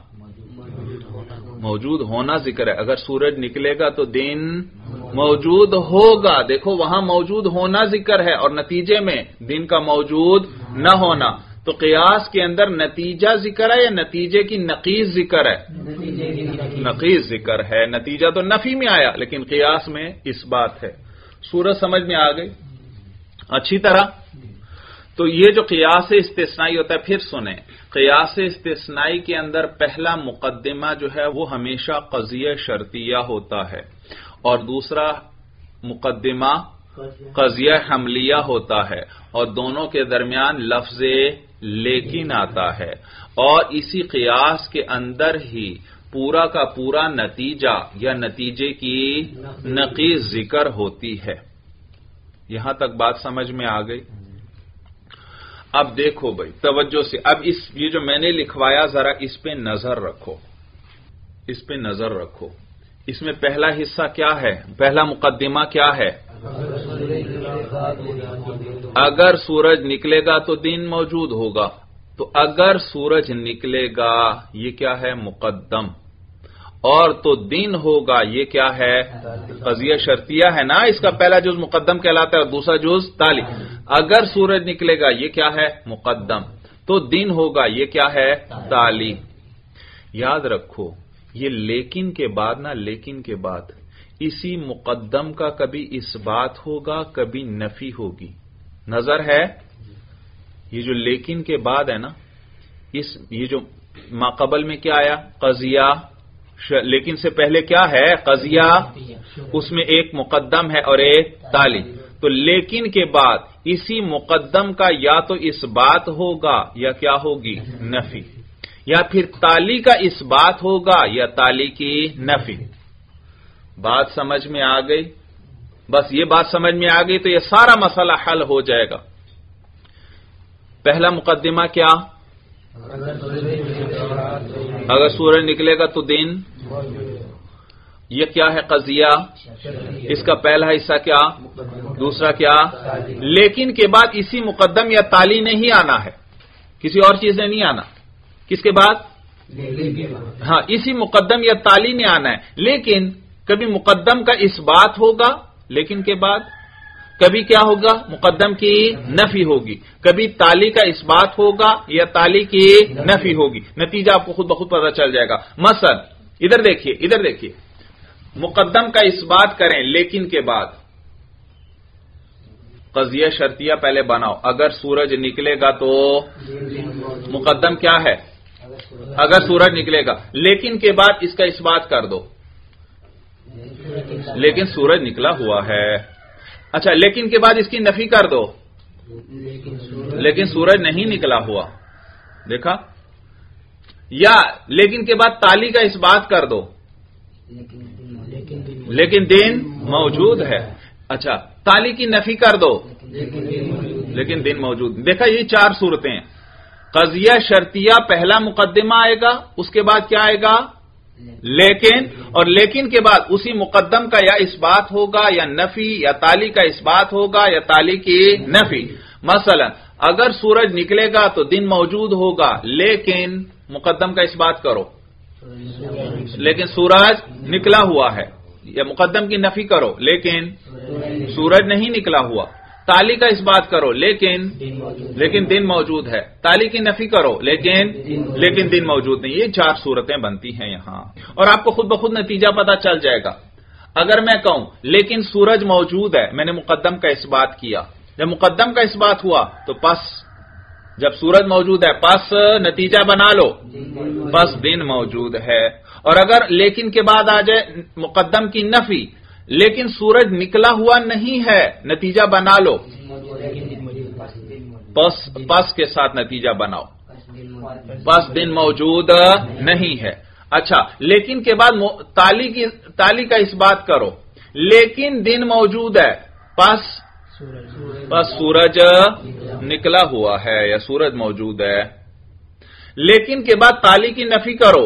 موجود ہونا ذکر ہے۔ اگر سورج نکلے گا تو دن موجود ہوگا، دیکھو وہاں موجود ہونا ذکر ہے اور نتیجے میں دن کا موجود نہ ہونا۔ تو قیاس کے اندر نتیجہ ذکر ہے یا نتیجے کی نقیض ذکر ہے؟ نقیض ذکر ہے۔ نتیجہ تو نفی میں آیا، لیکن قیاس میں اس بات ہے۔ سورج سمجھ میں آ گئی اچھی طرح؟ تو یہ جو قیاس استثنائی ہوتا ہے، پھر سنیں، قیاس استثنائی کے اندر پہلا مقدمہ جو ہے وہ ہمیشہ قضیہ شرطیہ ہوتا ہے، اور دوسرا مقدمہ قضیہ حملیہ ہوتا ہے، اور دونوں کے درمیان لفظ لیکن آتا ہے، اور اسی قیاس کے اندر ہی پورا کا پورا نتیجہ یا نتیجے کی نقیض ذکر ہوتی ہے۔ یہاں تک بات سمجھ میں آ گئی؟ اب دیکھو بھائی توجہ سے، اب اس یہ جو میں نے لکھوایا ذرا اس پہ نظر رکھو، اس پہ نظر رکھو۔ اس میں پہلا حصہ کیا ہے؟ پہلا مقدمہ کیا ہے؟ اگر سورج نکلے گا تو دن موجود ہوگا۔ تو اگر سورج نکلے گا یہ کیا ہے؟ مقدم۔ اور تو دن ہوگا یہ کیا ہے؟ قضیہ شرطیہ ہے نا، اس کا پہلا جز مقدم کہلاتا ہے اور دوسرا جز تالی۔ اگر سورج نکلے گا یہ کیا ہے؟ مقدم۔ تو دن ہوگا یہ کیا ہے؟ تالی۔ یاد رکھو یہ لیکن کے بعد نا، لیکن کے بعد اسی مقدم کا کبھی اس بات ہوگا کبھی نفی ہوگی، نظر ہے؟ یہ جو لیکن کے بعد ہے نا، اس یہ جو ماقبل میں کیا آیا؟ قضیہ لیکن سے پہلے کیا ہے؟ قضیہ، اس میں ایک مقدم ہے اور ایک تالی. تو لیکن کے بعد اسی مقدم کا یا تو اس بات ہوگا یا کیا ہوگی؟ نفی. یا پھر تالی کا اس بات ہوگا یا تالی کی نفی. بات سمجھ میں آ گئی؟ بس یہ بات سمجھ میں آ گئی تو یہ سارا مسئلہ حل ہو جائے گا. پہلا مقدمہ کیا؟ اگر سورج نکلے گا تو دن. یہ کیا ہے؟ قضیہ. اس کا پہلا حصہ کیا؟ دوسرا کیا؟ لیکن کے بعد اسی مقدم یا تالی نہیں آنا ہے، کسی اور چیز نے نہیں آنا. کس کے بعد؟ ہاں، اسی مقدم یا تالی نے آنا ہے. لیکن کبھی مقدم کا اس بات ہوگا لیکن کے بعد، کبھی کیا ہوگا؟ مقدم کی نفی ہوگی. کبھی تالی کا اس بات ہوگا یا تالی کی نفی ہوگی. نتیجہ آپ کو خود بخود پتہ چل جائے گا. مثلا ادھر دیکھیے، ادھر دیکھیے، مقدم کا اس بات کریں لیکن کے بعد قضیہ شرطیہ پہلے بناؤ. اگر سورج نکلے گا تو مقدم کیا ہے؟ اگر سورج نکلے گا. لیکن کے بعد اس کا اس بات کر دو، لیکن سورج نکلا ہوا ہے. اچھا، لیکن کے بعد اس کی نفی کر دو، لیکن سورج نہیں نکلا ہوا. دیکھا؟ یا لیکن کے بعد تالی کا اس بات کر دو، لیکن دن موجود ہے. اچھا، تالی کی نفی کر دو لیکن دن موجود. دیکھا، یہ چار صورتیں ہیں. قضیہ شرطیہ پہلا مقدمہ آئے گا، اس کے بعد کیا آئے گا؟ لیکن. اور لیکن کے بعد اسی مقدم کا یا اس بات ہوگا یا نفی، یا تالی کا اس بات ہوگا یا تالی کی نفی. مثلا اگر سورج نکلے گا تو دن موجود ہوگا، لیکن مقدم کا اس بات کرو، لیکن سورج نکلا ہوا ہے. یا مقدم کی نفی کرو لیکن سورج نہیں نکلا ہوا. تالی کا اس بات کرو لیکن لیکن دن موجود ہے. تالی کی نفی کرو لیکن لیکن دن موجود نہیں. یہ چار صورتیں بنتی ہیں یہاں، اور آپ کو خود بخود نتیجہ پتا چل جائے گا. اگر میں کہوں لیکن سورج موجود ہے، میں نے مقدم کا اس بات کیا. جب مقدم کا اس بات ہوا تو پس جب سورج موجود ہے پس نتیجہ بنا لو، پس دن موجود ہے. اور اگر لیکن کے بعد آ جائے مقدم کی نفی، لیکن سورج نکلا ہوا نہیں ہے، نتیجہ بنا لو، پس پس کے ساتھ نتیجہ بناؤ، پس دن موجود نہیں ہے. اچھا، لیکن کے بعد تالی کی تالی کا اس بات کرو، لیکن دن موجود ہے، پس پس سورج نکلا ہوا ہے یا سورج موجود ہے. لیکن کے بعد تالی کی نفی کرو،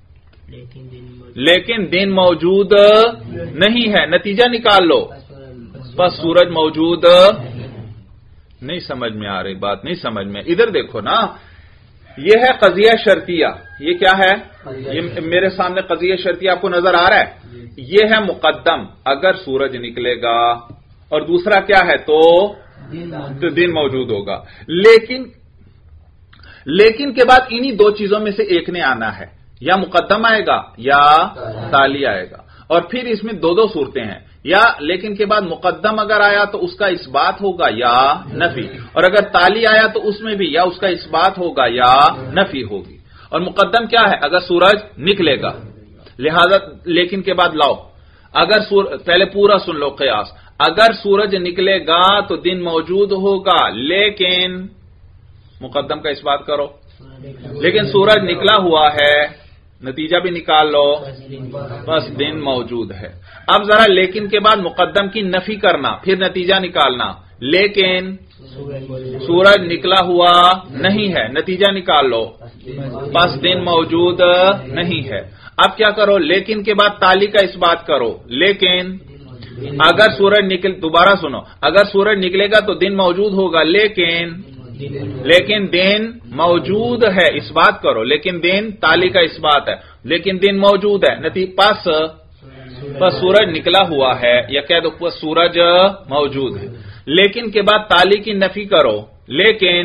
لیکن دن موجود نہیں ہے، نتیجہ نکال لو، بس سورج موجود نہیں. سمجھ میں آ رہی بات؟ نہیں سمجھ میں. ادھر دیکھو نا، یہ ہے قضیہ شرطیہ. یہ کیا ہے؟ یہ میرے سامنے قضیہ شرطیہ آپ کو نظر آ رہا ہے. یہ ہے مقدم اگر سورج نکلے گا، اور دوسرا کیا ہے؟ تو دن موجود ہوگا. لیکن لیکن کے بعد انہی دو چیزوں میں سے ایک نے آنا ہے، یا مقدم آئے گا یا تالی آئے گا. اور پھر اس میں دو دو صورتیں ہیں، یا لیکن کے بعد مقدم اگر آیا تو اس کا اس بات ہوگا یا نفی، اور اگر تالی آیا تو اس میں بھی یا اس کا اس بات ہوگا یا نفی ہوگی. اور مقدم کیا ہے؟ اگر سورج نکلے گا. لہذا لیکن کے بعد لاؤ، اگر پہلے پورا سن لو قیاس. اگر سورج نکلے گا تو دن موجود ہوگا، لیکن مقدم کا اس بات کرو، لیکن سورج نکلا ہوا ہے، نتیجہ بھی نکال لو، بس دن موجود ہے. اب ذرا لیکن کے بعد مقدم کی نفی کرنا، پھر نتیجہ نکالنا. لیکن سورج نکلا ہوا نہیں ہے، نتیجہ نکال لو، بس دن موجود نہیں ہے. اب کیا کرو؟ لیکن کے بعد تالی کا اس بات کرو، لیکن اگر سورج نکل دوبارہ سنو اگر سورج نکلے گا تو دن موجود ہوگا، لیکن لیکن دن موجود ہے، اس بات کرو. لیکن دن تالی کا اس بات ہے، لیکن دن موجود ہے. نتیجہ پس پس سورج نکلا ہوا ہے، یا کہہ دو پس سورج موجود ہے. لیکن کے بعد تالی کی نفی کرو، لیکن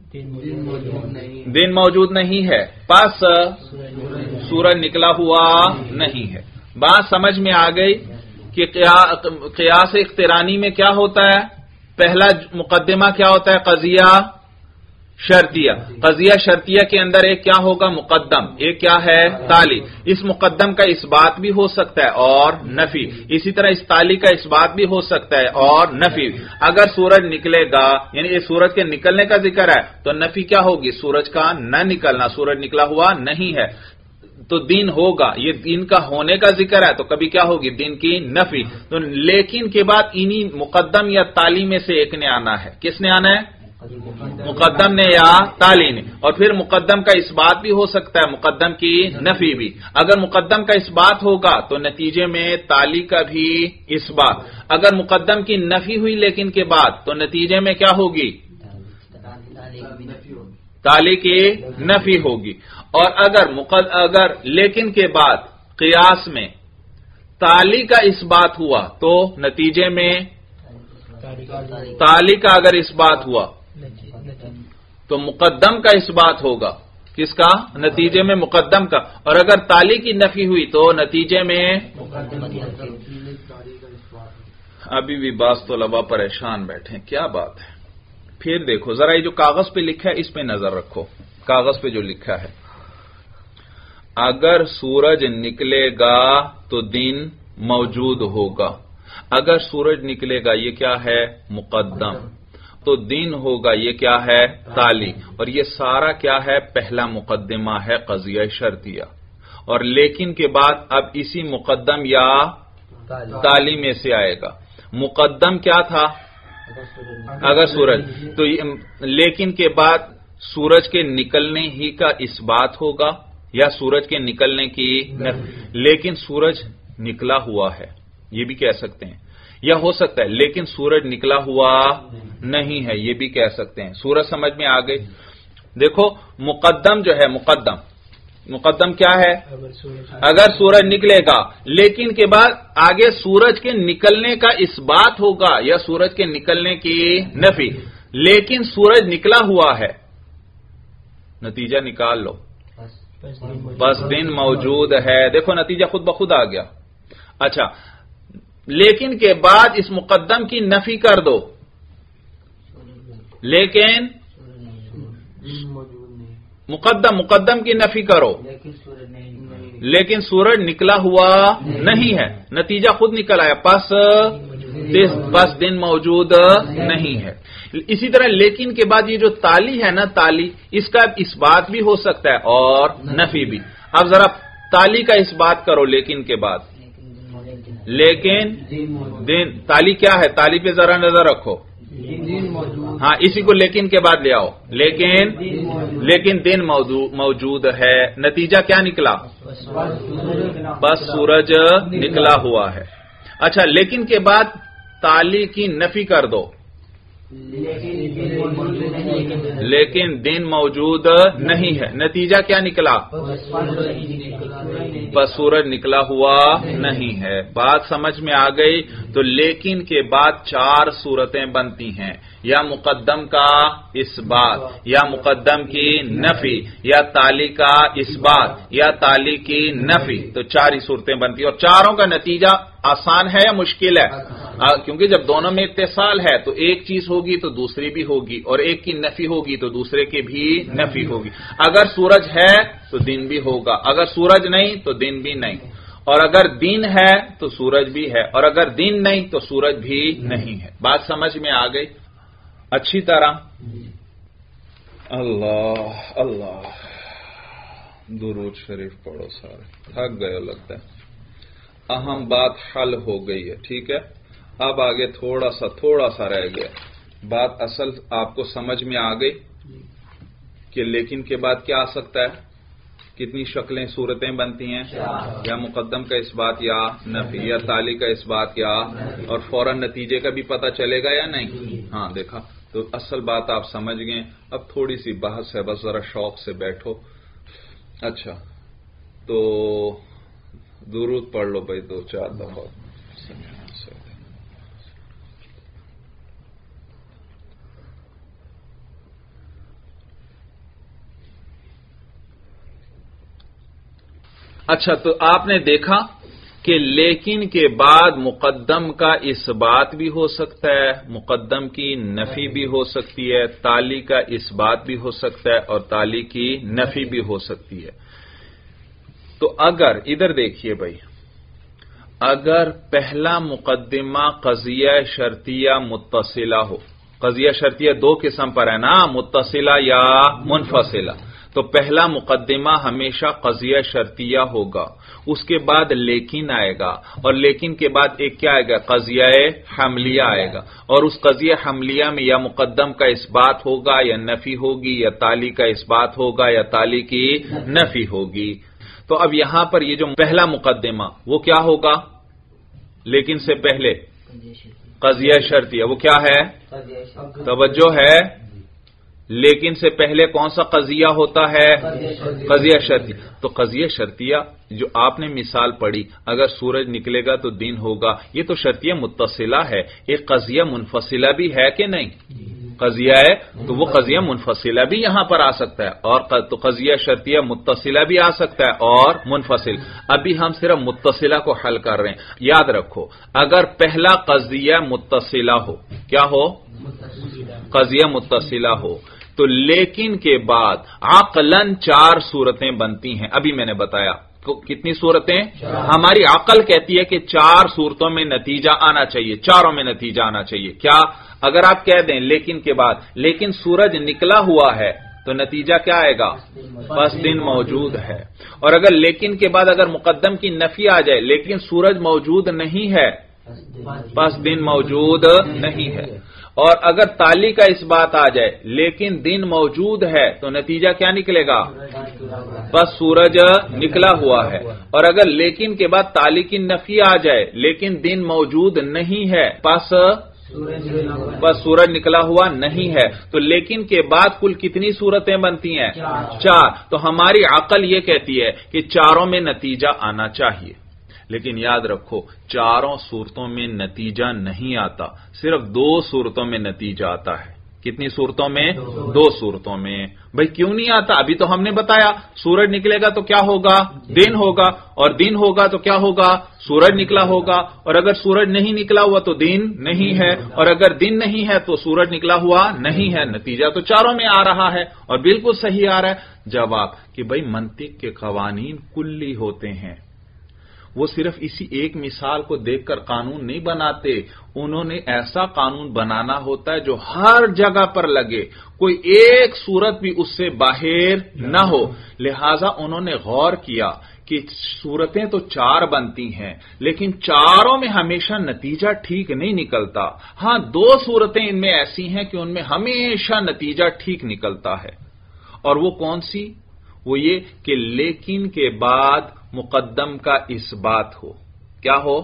دن موجود نہیں ہے، پس سورج نکلا ہوا نہیں ہے. بات سمجھ میں آ گئی کہ قیاس اقترانی میں کیا ہوتا ہے؟ پہلا مقدمہ کیا ہوتا ہے؟ قضیہ شرطیہ. قضیہ شرطیہ کے اندر ایک کیا ہوگا؟ مقدم. ایک کیا ہے؟ تالی. اس مقدم کا اس بات بھی ہو سکتا ہے اور نفی. اسی طرح اس تالی کا اس بات بھی ہو سکتا ہے اور نفی. اگر سورج نکلے گا یعنی یہ سورج کے نکلنے کا ذکر ہے تو نفی کیا ہوگی؟ سورج کا نہ نکلنا. سورج نکلا ہوا نہیں ہے تو دن ہوگا. یہ دن کا ہونے کا ذکر ہے تو کبھی کیا ہوگی؟ دن کی نفی. تو لیکن کے بعد انہی مقدم یا تالی میں سے ایک نے آنا ہے. کس نے آنا ہے؟ مقدم نے یا تالی نے. اور پھر مقدم کا اس بات بھی ہو سکتا ہے, مقدم کی نفی بھی. اگر مقدم کا اس بات ہوگا تو نتیجے میں تالی کا بھی اس بات. اگر مقدم کی نفی ہوئی لیکن کے بعد تو نتیجے میں کیا ہوگی؟ تالی کی نفی ہوگی. اور اگر اگر لیکن کے بعد قیاس میں تالی کا اس بات ہوا تو نتیجے میں تالی کا اگر اس بات ہوا تو مقدم کا اس بات ہوگا. کس کا؟ نتیجے میں مقدم کا. اور اگر تالی کی نفی ہوئی تو نتیجے میں ابھی بھی بعض طلباء پریشان بیٹھے. کیا بات ہے؟ پھر دیکھو ذرا یہ جو کاغذ پہ لکھا ہے اس پہ نظر رکھو. کاغذ پہ جو لکھا ہے, اگر سورج نکلے گا تو دن موجود ہوگا. اگر سورج نکلے گا یہ کیا ہے؟ مقدم. تو دن ہوگا یہ کیا ہے؟ تالی. اور یہ سارا کیا ہے؟ پہلا مقدمہ ہے قضیہ شرطیہ. اور لیکن کے بعد اب اسی مقدم یا تالی میں سے آئے گا. مقدم کیا تھا؟ اگر سورج. تو لیکن کے بعد سورج کے نکلنے ہی کا اس بات ہوگا یا سورج کے نکلنے کی. لیکن سورج نکلا ہوا ہے یہ بھی کہہ سکتے ہیں. یا ہو سکتا ہے لیکن سورج نکلا ہوا نہیں ہے یہ بھی کہہ سکتے ہیں. سورج سمجھ میں آ گئی. دیکھو مقدم جو ہے مقدم مقدم کیا ہے؟ اگر سورج نکلے گا لیکن کے بعد آگے سورج کے نکلنے کا اس بات ہوگا یا سورج کے نکلنے کی نفی. لیکن سورج نکلا ہوا ہے, نتیجہ نکال لو. بس دن موجود ہے. دیکھو نتیجہ خود بخود آ گیا. اچھا لیکن کے بعد اس مقدم کی نفی کر دو. لیکن مقدم مقدم کی نفی کرو لیکن سورج نکلا ہوا نہیں ہے. نتیجہ خود نکل آیا. پس بس دن موجود نہیں ہے. اسی طرح لیکن کے بعد یہ جو تالی ہے نا تالی, اس کا اس بات بھی ہو سکتا ہے اور نفی بھی. اب ذرا تالی کا اس بات کرو لیکن کے بعد. لیکن دن تالی کیا ہے؟ تالی پہ ذرا نظر رکھو. ہاں اسی کو لیکن کے بعد لے آؤ. لیکن لیکن دن موجود ہے. نتیجہ کیا نکلا؟ بس سورج نکلا ہوا ہے. اچھا لیکن کے بعد تالی کی نفی کر دو. لیکن دن موجود نہیں ہے. نتیجہ کیا نکلا؟ بس سورج نکلا ہوا نہیں ہے. بات سمجھ میں آ گئی. تو لیکن کے بعد چار صورتیں بنتی ہیں, یا مقدم کا اس بات, یا مقدم کی نفی, یا تالی کا اس بات, یا تالی کی نفی. تو چار ہی صورتیں بنتی ہیں. اور چاروں کا نتیجہ آسان ہے یا مشکل ہے؟ کیونکہ جب دونوں میں اتصال ہے تو ایک چیز ہوگی تو دوسری بھی ہوگی, اور ایک کی نفی ہوگی تو دوسرے کی بھی نفی ہوگی. اگر سورج ہے تو دن بھی ہوگا, اگر سورج نہیں تو دن بھی نہیں. اور اگر دن ہے تو سورج بھی ہے, اور اگر دن نہیں تو سورج بھی نہیں ہے. بات سمجھ میں آ گئی اچھی طرح؟ اللہ اللہ درود شریف پڑھو. سارے تھک گئے لگتا ہے. اہم بات حل ہو گئی ہے. ٹھیک ہے, اب آگے تھوڑا سا تھوڑا سا رہ گیا. بات اصل آپ کو سمجھ میں آ گئی کہ لیکن کے بعد کیا آ سکتا ہے؟ کتنی شکلیں صورتیں بنتی ہیں؟ یا مقدم کا اس بات یا نفی, یا تالی کا اس بات یا, اور فوراً نتیجے کا بھی پتہ چلے گا یا نہیں؟ ہاں دیکھا. تو اصل بات آپ سمجھ گئے. اب تھوڑی سی بحث ہے, بس ذرا شوق سے بیٹھو. اچھا تو درود پڑھ لو بھائی دو چار دفعہ. اچھا تو آپ نے دیکھا کہ لیکن کے بعد مقدم کا اس بات بھی ہو سکتا ہے، مقدم کی نفی بھی ہو سکتی ہے، تالی کا اس بات بھی ہو سکتا ہے اور تالی کی نفی بھی ہو سکتی ہے۔ تو اگر ادھر دیکھیے بھائی، اگر پہلا مقدمہ قضیہ شرطیہ متصلہ ہو، قضیہ شرطیہ دو قسم پر ہے نا، متصلہ یا منفصلہ، تو پہلا مقدمہ ہمیشہ قضیہ شرطیہ ہوگا، اس کے بعد لیکن آئے گا، اور لیکن کے بعد ایک کیا آئے گا، قضیہ حملیہ آئے گا، اور اس قضیہ حملیہ میں یا مقدم کا اس بات ہوگا یا نفی ہوگی، یا تالی کا اس بات ہوگا یا تالی کی نفی ہوگی۔ تو اب یہاں پر یہ جو پہلا مقدمہ وہ کیا ہوگا، لیکن سے پہلے قضیہ شرطیہ، وہ کیا ہے، توجہ ہے، لیکن سے پہلے کون سا قضیہ ہوتا ہے، قضیہ شرطیہ۔ تو قضیہ شرطیہ جو آپ نے مثال پڑھی، اگر سورج نکلے گا تو دن ہوگا، یہ تو شرطیہ متصلہ ہے، ایک قضیہ منفصلہ بھی ہے کہ نہیں، قضیہ ہے، تو وہ قضیہ منفصلہ بھی یہاں پر آ سکتا ہے، اور تو قضیہ شرطیہ متصلہ بھی آ سکتا ہے اور منفصل۔ ابھی ہم صرف متصلہ کو حل کر رہے ہیں۔ یاد رکھو، اگر پہلا قضیہ متصلہ ہو، کیا ہو، قضیہ متصلہ ہو، تو لیکن کے بعد عقلاً چار صورتیں بنتی ہیں۔ ابھی میں نے بتایا کتنی صورتیں، ہماری عقل کہتی ہے کہ چار صورتوں میں نتیجہ آنا چاہیے، چاروں میں نتیجہ آنا چاہیے۔ کیا، اگر آپ کہہ دیں لیکن کے بعد لیکن سورج نکلا ہوا ہے تو نتیجہ کیا آئے گا، بس دن موجود ہے۔ اور اگر لیکن کے بعد اگر مقدم کی نفی آ جائے، لیکن سورج موجود نہیں ہے، بس دن موجود نہیں ہے۔ اور اگر تالی کا اس بات آ جائے لیکن دن موجود ہے تو نتیجہ کیا نکلے گا، بس سورج نکلا ہوا ہے۔ اور اگر لیکن کے بعد تالی کی نفی آ جائے لیکن دن موجود نہیں ہے، بس بس سورج نکلا ہوا نہیں ہے۔ تو لیکن کے بعد کل کتنی صورتیں بنتی ہیں، چار۔ تو ہماری عقل یہ کہتی ہے کہ چاروں میں نتیجہ آنا چاہیے، لیکن یاد رکھو چاروں صورتوں میں نتیجہ نہیں آتا، صرف دو صورتوں میں نتیجہ آتا ہے۔ کتنی صورتوں میں، دو صورتوں میں۔ بھئی کیوں نہیں آتا، ابھی تو ہم نے بتایا سورج نکلے گا تو کیا ہوگا، دن ہوگا، اور دن ہوگا تو کیا ہوگا، سورج نکلا ہوگا، اور اگر سورج نہیں نکلا ہوا تو دن نہیں ہے، اور اگر دن نہیں ہے تو سورج نکلا ہوا نہیں ہے۔ نتیجہ تو چاروں میں آ رہا ہے اور بالکل صحیح آ رہا ہے۔ جواب کہ بھئی منطق کے قوانین کلی ہوتے ہیں، وہ صرف اسی ایک مثال کو دیکھ کر قانون نہیں بناتے، انہوں نے ایسا قانون بنانا ہوتا ہے جو ہر جگہ پر لگے، کوئی ایک صورت بھی اس سے باہر نہ ہو۔ لہذا انہوں نے غور کیا کہ صورتیں تو چار بنتی ہیں لیکن چاروں میں ہمیشہ نتیجہ ٹھیک نہیں نکلتا۔ ہاں دو صورتیں ان میں ایسی ہیں کہ ان میں ہمیشہ نتیجہ ٹھیک نکلتا ہے، اور وہ کون سی، وہ یہ کہ لیکن کے بعد مقدم کا اس بات ہو، کیا ہو،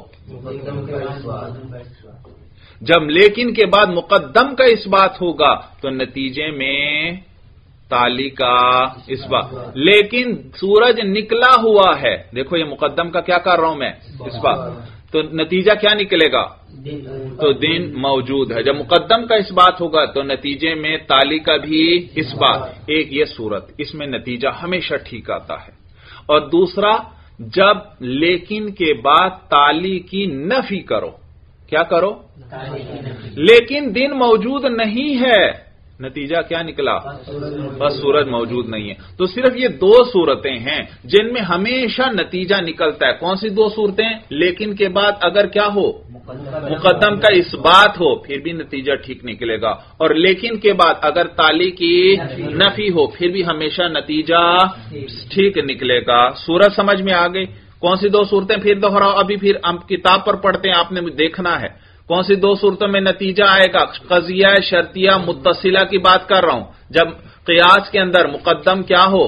جب لیکن کے بعد مقدم کا اس بات ہوگا تو نتیجے میں تالی کا اس بات، لیکن سورج نکلا ہوا ہے، دیکھو یہ مقدم کا کیا کر رہا ہوں میں، اس بات، تو نتیجہ کیا نکلے گا، تو دن موجود ہے۔ جب مقدم کا اس بات ہوگا تو نتیجے میں تالی کا بھی اس بات، ایک یہ صورت، اس میں نتیجہ ہمیشہ ٹھیک آتا ہے۔ اور دوسرا، جب لیکن کے بعد تالی کی نفی کرو، کیا کرو، لیکن دن موجود نہیں ہے، نتیجہ کیا نکلا، بس سورج موجود نہیں ہے۔ تو صرف یہ دو صورتیں ہیں جن میں ہمیشہ نتیجہ نکلتا ہے۔ کون سی دو صورتیں، لیکن کے بعد اگر کیا ہو، مقدم کا اس بات ہو، پھر بھی نتیجہ ٹھیک نکلے گا، اور لیکن کے بعد اگر تالی کی نفی ہو پھر بھی ہمیشہ نتیجہ ٹھیک نکلے گا۔ صورت سمجھ میں آ گئی؟ کون سی دو صورتیں پھر دوہراؤ، ابھی پھر ہم کتاب پر پڑھتے ہیں، آپ نے دیکھنا ہے کون سی دو صورتوں میں نتیجہ آئے گا۔ قضیہ شرطیہ متصلہ کی بات کر رہا ہوں، جب قیاس کے اندر مقدم کیا ہو،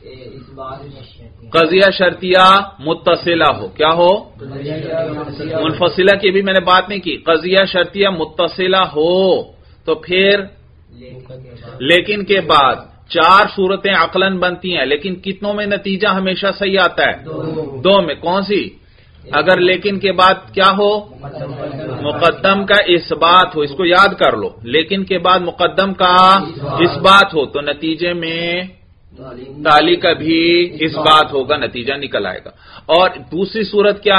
قضیہ شرطیہ متصلہ ہو، کیا ہو، منفصلہ کی بھی میں نے بات نہیں کی، قضیہ شرطیہ متصلہ ہو تو پھر لیکن کے بعد چار صورتیں عقلاً بنتی ہیں، لیکن کتنوں میں نتیجہ ہمیشہ صحیح آتا ہے، دو میں۔ کون سی، اگر لیکن کے بعد کیا ہو، مقدم کا اس بات ہو، اس کو یاد کر لو، لیکن کے بعد مقدم کا اس بات ہو تو نتیجے میں تالی کا بھی اس بات ہوگا، نتیجہ نکل آئے گا۔ اور دوسری صورت کیا ہے،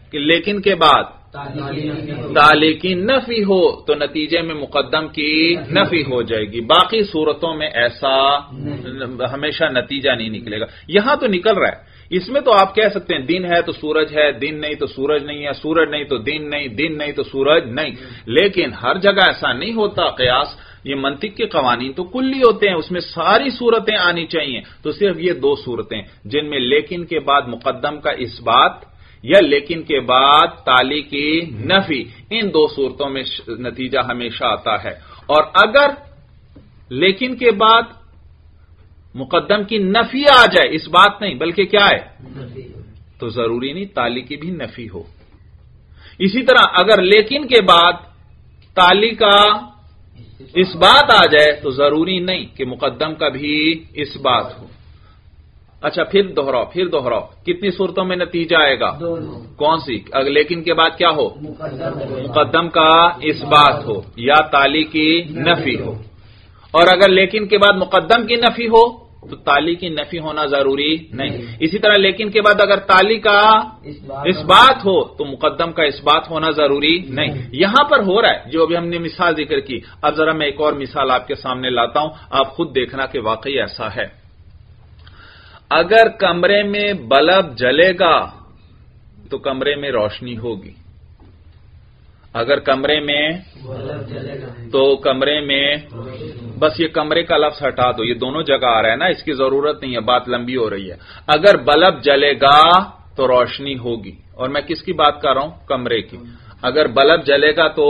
کہ لیکن کے بعد تالی کی نفی ہو تو نتیجے میں مقدم کی نفی ہو جائے گی. باقی صورتوں میں ایسا ہمیشہ نتیجہ نہیں نکلے گا. یہاں تو نکل رہا ہے. اس میں تو آپ کہہ سکتے ہیں دن ہے تو سورج ہے، دن نہیں تو سورج نہیں ہے، سورج نہیں تو دن نہیں، دن نہیں تو سورج نہیں. لیکن ہر جگہ ایسا نہیں ہوتا. قیاس یہ منطق کے قوانین تو کلی ہوتے ہیں، اس میں ساری صورتیں آنی چاہیے. تو صرف یہ دو صورتیں جن میں لیکن کے بعد مقدم کا اس بات یا لیکن کے بعد تالی کی نفی، ان دو صورتوں میں نتیجہ ہمیشہ آتا ہے. اور اگر لیکن کے بعد مقدم کی نفی آ جائے، اس بات نہیں بلکہ کیا ہے، تو ضروری نہیں تالی کی بھی نفی ہو. اسی طرح اگر لیکن کے بعد تالی کا اس بات آ جائے تو ضروری نہیں کہ مقدم کا بھی اس بات ہو. اچھا پھر دوہراؤ پھر دوہراؤ کتنی صورتوں میں نتیجہ آئے گا؟ کون سی؟ اگر لیکن کے بعد کیا ہو؟ مقدم کا اس بات ہو یا تالی کی نفی ہو. اور اگر لیکن کے بعد مقدم کی نفی ہو تو تالی کی نفی ہونا ضروری نہیں. اسی طرح لیکن کے بعد اگر تالی کا اس بات ہو تو مقدم کا اس بات ہونا ضروری نہیں. یہاں پر ہو رہا ہے جو ابھی ہم نے مثال ذکر کی. اب ذرا میں ایک اور مثال آپ کے سامنے لاتا ہوں، آپ خود دیکھنا کہ واقعی ایسا ہے. اگر کمرے میں بلب جلے گا تو کمرے میں روشنی ہوگی. اگر کمرے میں تو کمرے میں، بس یہ کمرے کا لفظ ہٹا دو، یہ دونوں جگہ آ رہا ہے نا، اس کی ضرورت نہیں ہے، بات لمبی ہو رہی ہے. اگر بلب جلے گا تو روشنی ہوگی. اور میں کس کی بات کر رہا ہوں؟ کمرے کی. اگر بلب جلے گا تو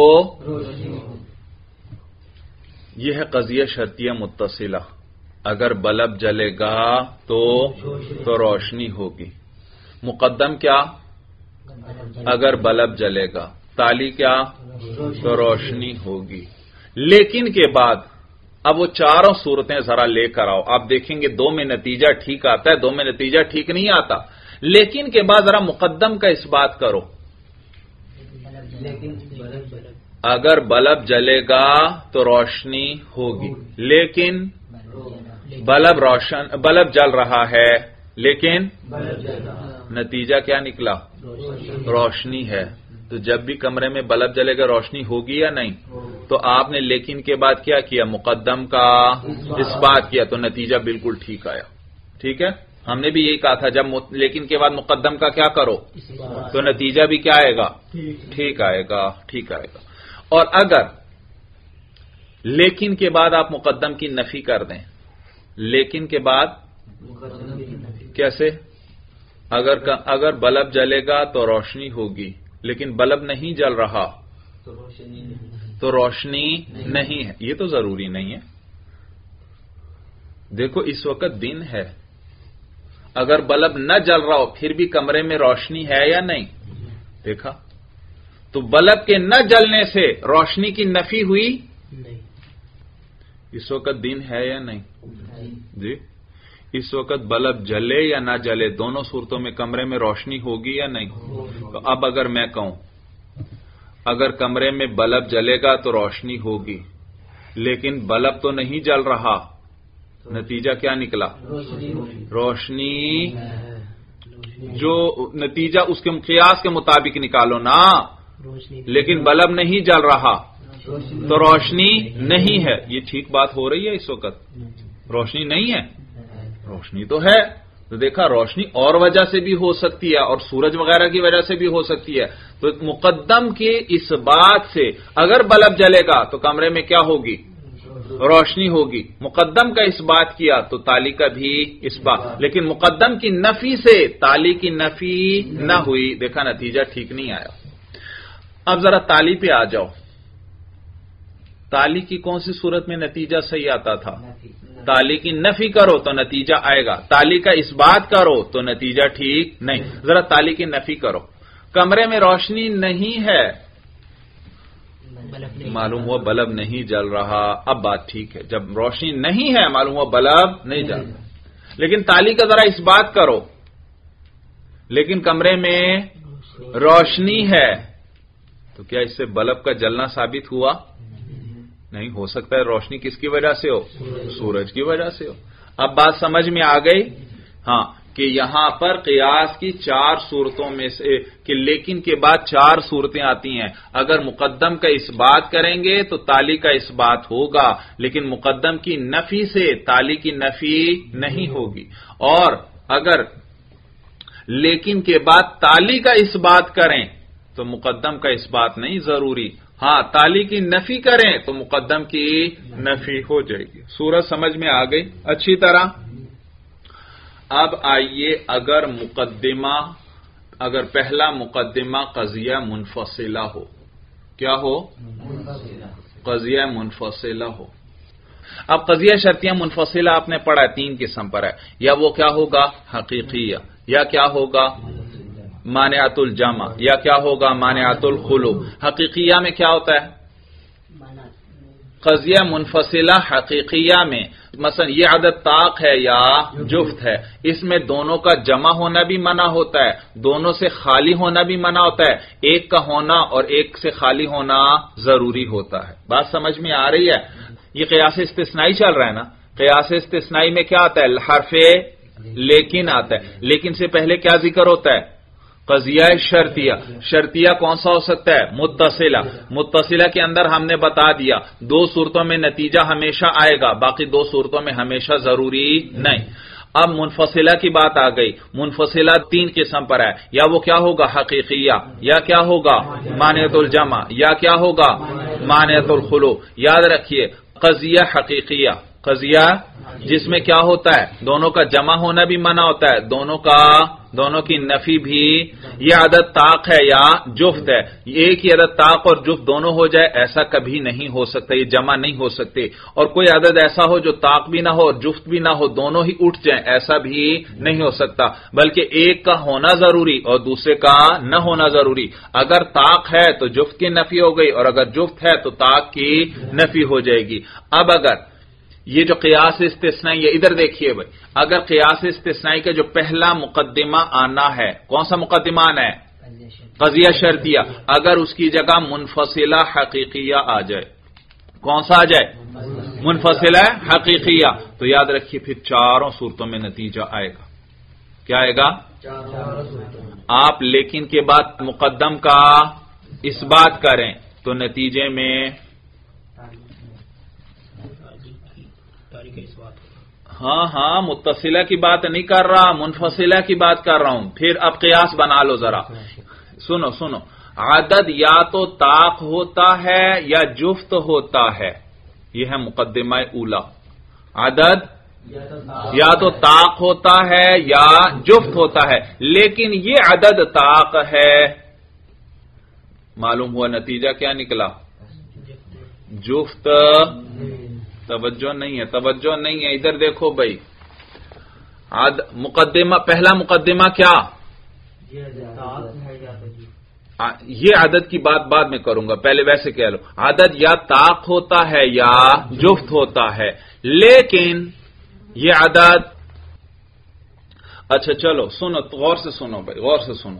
یہ ہے قضیہ شرطیہ متصلہ. اگر بلب جلے گا تو تو روشنی ہوگی. مقدم کیا؟ اگر بلب جلے گا. تالی کیا؟ تو روشنی ہوگی. لیکن کے بعد اب وہ چاروں صورتیں ذرا لے کر آؤ. آپ دیکھیں گے دو میں نتیجہ ٹھیک آتا ہے، دو میں نتیجہ ٹھیک نہیں آتا. لیکن کے بعد ذرا مقدم کا اس بات کرو. اگر بلب جلے گا تو روشنی ہوگی. لیکن بلب روشن بلب جل رہا ہے لیکن نتیجہ کیا نکلا؟ روشنی ہے. تو جب بھی کمرے میں بلب جلے گا روشنی ہوگی یا نہیں؟ تو آپ نے لیکن کے بعد کیا کیا؟ مقدم کا اس بات کیا تو نتیجہ بالکل ٹھیک آیا. ٹھیک ہے، ہم نے بھی یہی کہا تھا جب لیکن کے بعد مقدم کا کیا کرو تو نتیجہ بھی کیا آئے گا؟ ٹھیک آئے گا. ٹھیک آئے گا. اور اگر لیکن کے بعد آپ مقدم کی نفی کر دیں، لیکن کے بعد کیسے؟ اگر اگر بلب جلے گا تو روشنی ہوگی لیکن بلب نہیں جل رہا تو روشنی نہیں ہے. یہ تو ضروری نہیں ہے. دیکھو اس وقت دن ہے، اگر بلب نہ جل رہا ہو پھر بھی کمرے میں روشنی ہے یا نہیں؟ دیکھا تو بلب کے نہ جلنے سے روشنی کی نفی ہوئی. اس وقت دن ہے یا نہیں؟ جی اس وقت بلب جلے یا نہ جلے دونوں صورتوں میں کمرے میں روشنی ہوگی یا نہیں؟ تو اب اگر میں کہوں اگر کمرے میں بلب جلے گا تو روشنی ہوگی لیکن بلب تو نہیں جل رہا، نتیجہ کیا نکلا؟ روشنی. جو نتیجہ اس کے قیاس کے مطابق نکالو نا. لیکن بلب نہیں جل رہا تو روشنی نہیں ہے. یہ ٹھیک بات ہو رہی ہے؟ اس وقت روشنی نہیں ہے، روشنی تو ہے. تو دیکھا روشنی اور وجہ سے بھی ہو سکتی ہے اور سورج وغیرہ کی وجہ سے بھی ہو سکتی ہے. تو مقدم کے اس بات سے اگر بلب جلے گا تو کمرے میں کیا ہوگی؟ روشنی ہوگی. مقدم کا اس بات کیا تو تالی کا بھی اس بات. لیکن مقدم کی نفی سے تالی کی نفی نہ ہوئی. دیکھا نتیجہ ٹھیک نہیں آیا. اب ذرا تالی پہ آ جاؤ. تالی کی کون سی صورت میں نتیجہ صحیح آتا تھا؟ تالی کی نفی کرو تو نتیجہ آئے گا، تالی کا اس بات کرو تو نتیجہ ٹھیک نہیں. ذرا تالی کی نفی کرو. کمرے میں روشنی نہیں ہے، معلوم ہوا بلب نہیں جل رہا. اب بات ٹھیک ہے، جب روشنی نہیں ہے معلوم ہوا بلب نہیں جل رہا. لیکن تالی کا ذرا اس بات کرو لیکن کمرے میں روشنی ہے، تو کیا اس سے بلب کا جلنا ثابت ہوا؟ نہیں. ہو سکتا ہے روشنی کس کی وجہ سے ہو؟ سورج کی وجہ سے ہو. اب بات سمجھ میں آ گئی؟ ہاں. کہ یہاں پر قیاس کی چار صورتوں میں سے کہ لیکن کے بعد چار صورتیں آتی ہیں. اگر مقدم کا اس بات کریں گے تو تالی کا اس بات ہوگا، لیکن مقدم کی نفی سے تالی کی نفی نہیں ہوگی. اور اگر لیکن کے بعد تالی کا اس بات کریں تو مقدم کا اس بات نہیں ضروری. ہاں تالی کی نفی کریں تو مقدم کی نفی ہو جائے گی. صورت سمجھ میں آ گئی اچھی طرح. اب آئیے اگر مقدمہ اگر پہلا مقدمہ قضیہ منفصلہ ہو. کیا ہو؟ قضیہ منفصلہ ہو. اب قضیہ شرطیہ منفصلہ آپ نے پڑھا تین قسم پر ہے. یا وہ کیا ہوگا؟ حقیقیہ، یا کیا ہوگا؟ مانعۃ الجمع، یا کیا ہوگا؟ مانعۃ الخلو. حقیقیہ میں کیا ہوتا ہے؟ قضیہ منفصلہ حقیقیہ میں مثلا یہ عدد طاق ہے یا جفت ہے، اس میں دونوں کا جمع ہونا بھی منع ہوتا ہے، دونوں سے خالی ہونا بھی منع ہوتا ہے، ایک کا ہونا اور ایک سے خالی ہونا ضروری ہوتا ہے. بات سمجھ میں آ رہی ہے؟ یہ قیاس استثنائی چل رہا ہے نا. قیاس استثنائی میں کیا آتا ہے؟ حرف لیکن آتا ہے. لیکن سے پہلے کیا ذکر ہوتا ہے؟ قضیہ شرطیہ. شرطیہ کون سا ہو سکتا ہے؟ متصلہ. متصلہ کے اندر ہم نے بتا دیا دو صورتوں میں نتیجہ ہمیشہ آئے گا، باقی دو صورتوں میں ہمیشہ ضروری نہیں. اب منفصلہ کی بات آ گئی. منفصلہ تین قسم پر ہے. یا وہ کیا ہوگا؟ حقیقیہ، یا کیا ہوگا؟ مانعۃ الجمع، یا کیا ہوگا؟ مانعۃ الخلو. یاد رکھیے قضیہ حقیقیہ، قضیہ جس میں کیا ہوتا ہے؟ دونوں کا جمع ہونا بھی منع ہوتا ہے، دونوں کا دونوں کی نفی بھی. یہ عدد طاق ہے یا جفت ہے. ایک ہی عدد طاق اور جفت دونوں ہو جائے ایسا کبھی نہیں ہو سکتا، یہ جمع نہیں ہو سکتے. اور کوئی عدد ایسا ہو جو طاق بھی نہ ہو اور جفت بھی نہ ہو، دونوں ہی اٹھ جائیں، ایسا بھی نہیں ہو سکتا. بلکہ ایک کا ہونا ضروری اور دوسرے کا نہ ہونا ضروری. اگر طاق ہے تو جفت کی نفی ہو گئی، اور اگر جفت ہے تو طاق کی نفی ہو جائے گی. اب اگر یہ جو قیاس استثنائی ہے، ادھر دیکھیے بھائی، اگر قیاس استثنائی کا جو پہلا مقدمہ آنا ہے، کون سا مقدمہ آنا ہے؟ قضیہ شرطیہ. اگر اس کی جگہ منفصلہ حقیقیہ آ جائے، کون سا آ جائے؟ منفصلہ حقیقیہ، تو یاد رکھیے پھر چاروں صورتوں میں نتیجہ آئے گا. کیا آئے گا؟ آپ لیکن کے بعد مقدم کا اس بات کریں تو نتیجے میں ہاں ہاں متصلہ کی بات نہیں کر رہا، منفصلہ کی بات کر رہا ہوں. پھر اب قیاس بنا لو ذرا. سنو سنو عدد یا تو طاق ہوتا ہے یا جفت ہوتا ہے. یہ ہے مقدمہ اولا. عدد یا تو طاق ہوتا ہے یا جفت ہوتا ہے، لیکن یہ عدد طاق ہے. معلوم ہوا نتیجہ کیا نکلا؟ جفت. توجہ نہیں ہے، توجہ نہیں ہے. ادھر دیکھو بھائی، مقدمہ پہلا مقدمہ کیا؟ یہ عدد کی بات بعد میں کروں گا، پہلے ویسے کہہ لو. عدد یا طاق ہوتا ہے یا جفت ہوتا ہے، لیکن یہ عدد. اچھا چلو سنو، غور سے سنو بھائی، غور سے سنو.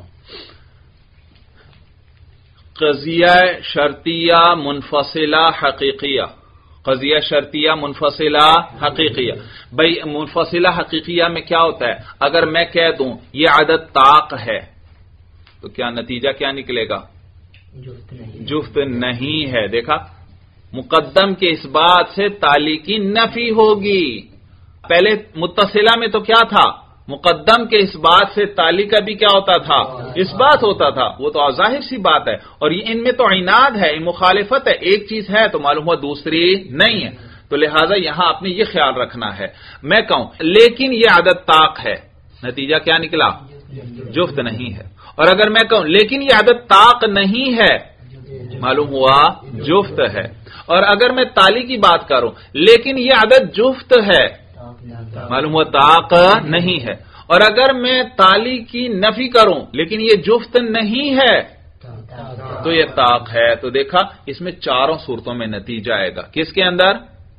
قضیہ شرطیہ منفصلہ حقیقیہ. قضیہ شرطیہ منفصلہ حقیقیہ. بھائی منفصلہ حقیقیہ میں کیا ہوتا ہے؟ اگر میں کہہ دوں یہ عدد طاق ہے تو کیا نتیجہ کیا نکلے گا؟ جفت نہیں ہے. دیکھا، مقدم کے اس بات سے تالی کی نفی ہوگی. پہلے متصلہ میں تو کیا تھا؟ مقدم کے اس بات سے تالی کا بھی کیا ہوتا تھا؟ اس بات ہوتا تھا. وہ تو ظاہر سی بات ہے. اور یہ ان میں تو عناد ہے، مخالفت ہے. ایک چیز ہے تو معلوم ہوا دوسری نہیں ہے. تو لہٰذا یہاں آپ نے یہ خیال رکھنا ہے. میں کہوں لیکن یہ عدد طاق ہے، نتیجہ کیا نکلا؟ جفت نہیں ہے. اور اگر میں کہوں لیکن یہ عدد طاق نہیں ہے، معلوم ہوا جفت ہے. اور اگر میں تالی کی بات کروں لیکن یہ عدد جفت ہے، معلوم ہوا طاق نہیں ہے. اور اگر میں تالی کی نفی کروں لیکن یہ جفت نہیں ہے تو یہ طاق ہے. تو دیکھا اس میں چاروں صورتوں میں نتیجہ آئے گا. کس کے اندر؟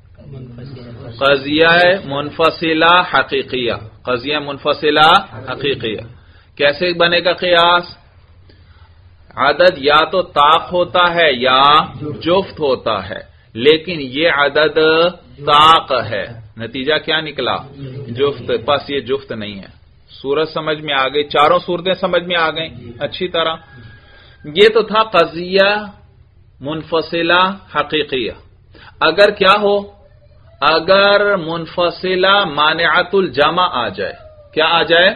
قضیہ منفصلہ حقیقیہ. قضیہ منفصلہ حقیقیہ. کیسے بنے گا قیاس؟ عدد یا تو طاق ہوتا ہے یا جفت ہوتا ہے، لیکن یہ عدد طاق ہے. نتیجہ کیا نکلا؟ جفت. پس یہ جفت نہیں ہے. صورت سمجھ میں آ گئی، چاروں صورتیں سمجھ میں آ گئیں اچھی طرح. یہ تو تھا قضیہ منفصلہ حقیقیہ. اگر کیا ہو، اگر منفصلہ مانعۃ الجمع آ جائے، کیا آ جائے؟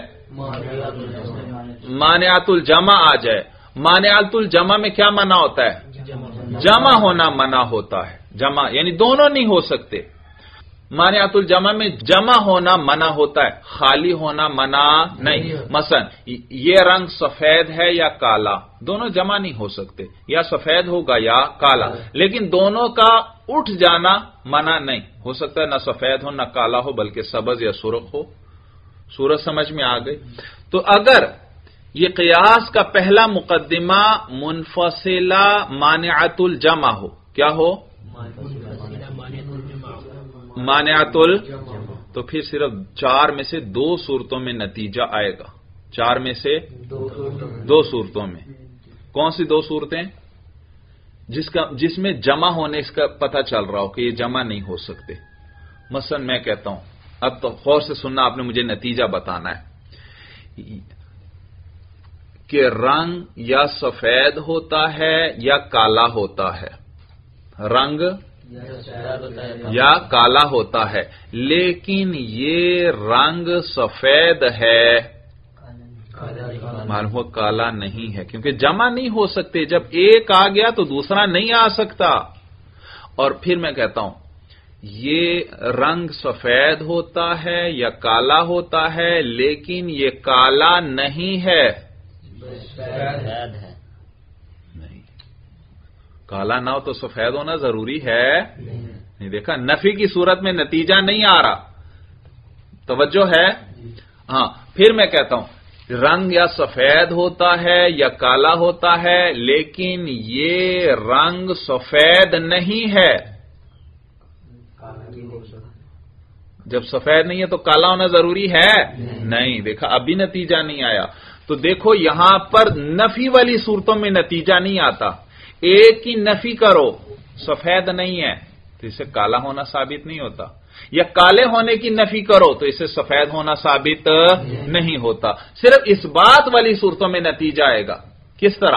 مانعۃ الجمع آ جائے. مانعۃ الجمع میں کیا منع ہوتا ہے؟ جمع ہونا منع ہوتا ہے. جمع یعنی دونوں نہیں ہو سکتے. مانعۃ الجمع میں جمع ہونا منع ہوتا ہے، خالی ہونا منع نہیں. مثلا یہ رنگ سفید ہے یا کالا، دونوں جمع نہیں ہو سکتے، یا سفید ہوگا یا کالا، لیکن دونوں کا اٹھ جانا منع نہیں ہو سکتا ہے. نہ سفید ہو نہ کالا ہو، بلکہ سبز یا سرخ ہو. صورت سمجھ میں آ گئی. تو اگر یہ قیاس کا پہلا مقدمہ منفصلہ مانعۃ الجمع ہو، کیا ہو؟ مانعۃ ال تو پھر صرف چار میں سے دو صورتوں میں نتیجہ آئے گا. چار میں سے دو صورتوں میں. کون سی دو صورتیں؟ جس کا جس میں جمع ہونے اس کا پتہ چل رہا ہو کہ یہ جمع نہیں ہو سکتے. مثلا میں کہتا ہوں، اب تو غور سے سننا، آپ نے مجھے نتیجہ بتانا ہے کہ رنگ یا سفید ہوتا ہے یا کالا ہوتا ہے. رنگ یا کالا ہوتا ہے، لیکن یہ رنگ سفید ہے، معلوم ہو کالا نہیں ہے، کیونکہ جمع نہیں ہو سکتے. جب ایک آ گیا تو دوسرا نہیں آ سکتا. اور پھر میں کہتا ہوں یہ رنگ سفید ہوتا ہے یا کالا ہوتا ہے، لیکن یہ کالا نہیں ہے. نہیں، کالا نہ ہو تو سفید ہونا ضروری ہے نہیں. دیکھا، نفی کی صورت میں نتیجہ نہیں آ رہا. توجہ ہے؟ ہاں. پھر میں کہتا ہوں رنگ یا سفید ہوتا ہے یا کالا ہوتا ہے، لیکن یہ رنگ سفید نہیں ہے. جب سفید نہیں ہے تو کالا ہونا ضروری ہے نہیں. دیکھا، ابھی نتیجہ نہیں آیا. تو دیکھو یہاں پر نفی والی صورتوں میں نتیجہ نہیں آتا. ایک کی نفی کرو، سفید نہیں ہے، تو اسے کالا ہونا ثابت نہیں ہوتا. یا کالے ہونے کی نفی کرو تو اسے سفید ہونا ثابت نہیں ہوتا. صرف اس بات والی صورتوں میں نتیجہ آئے گا. کس طرح؟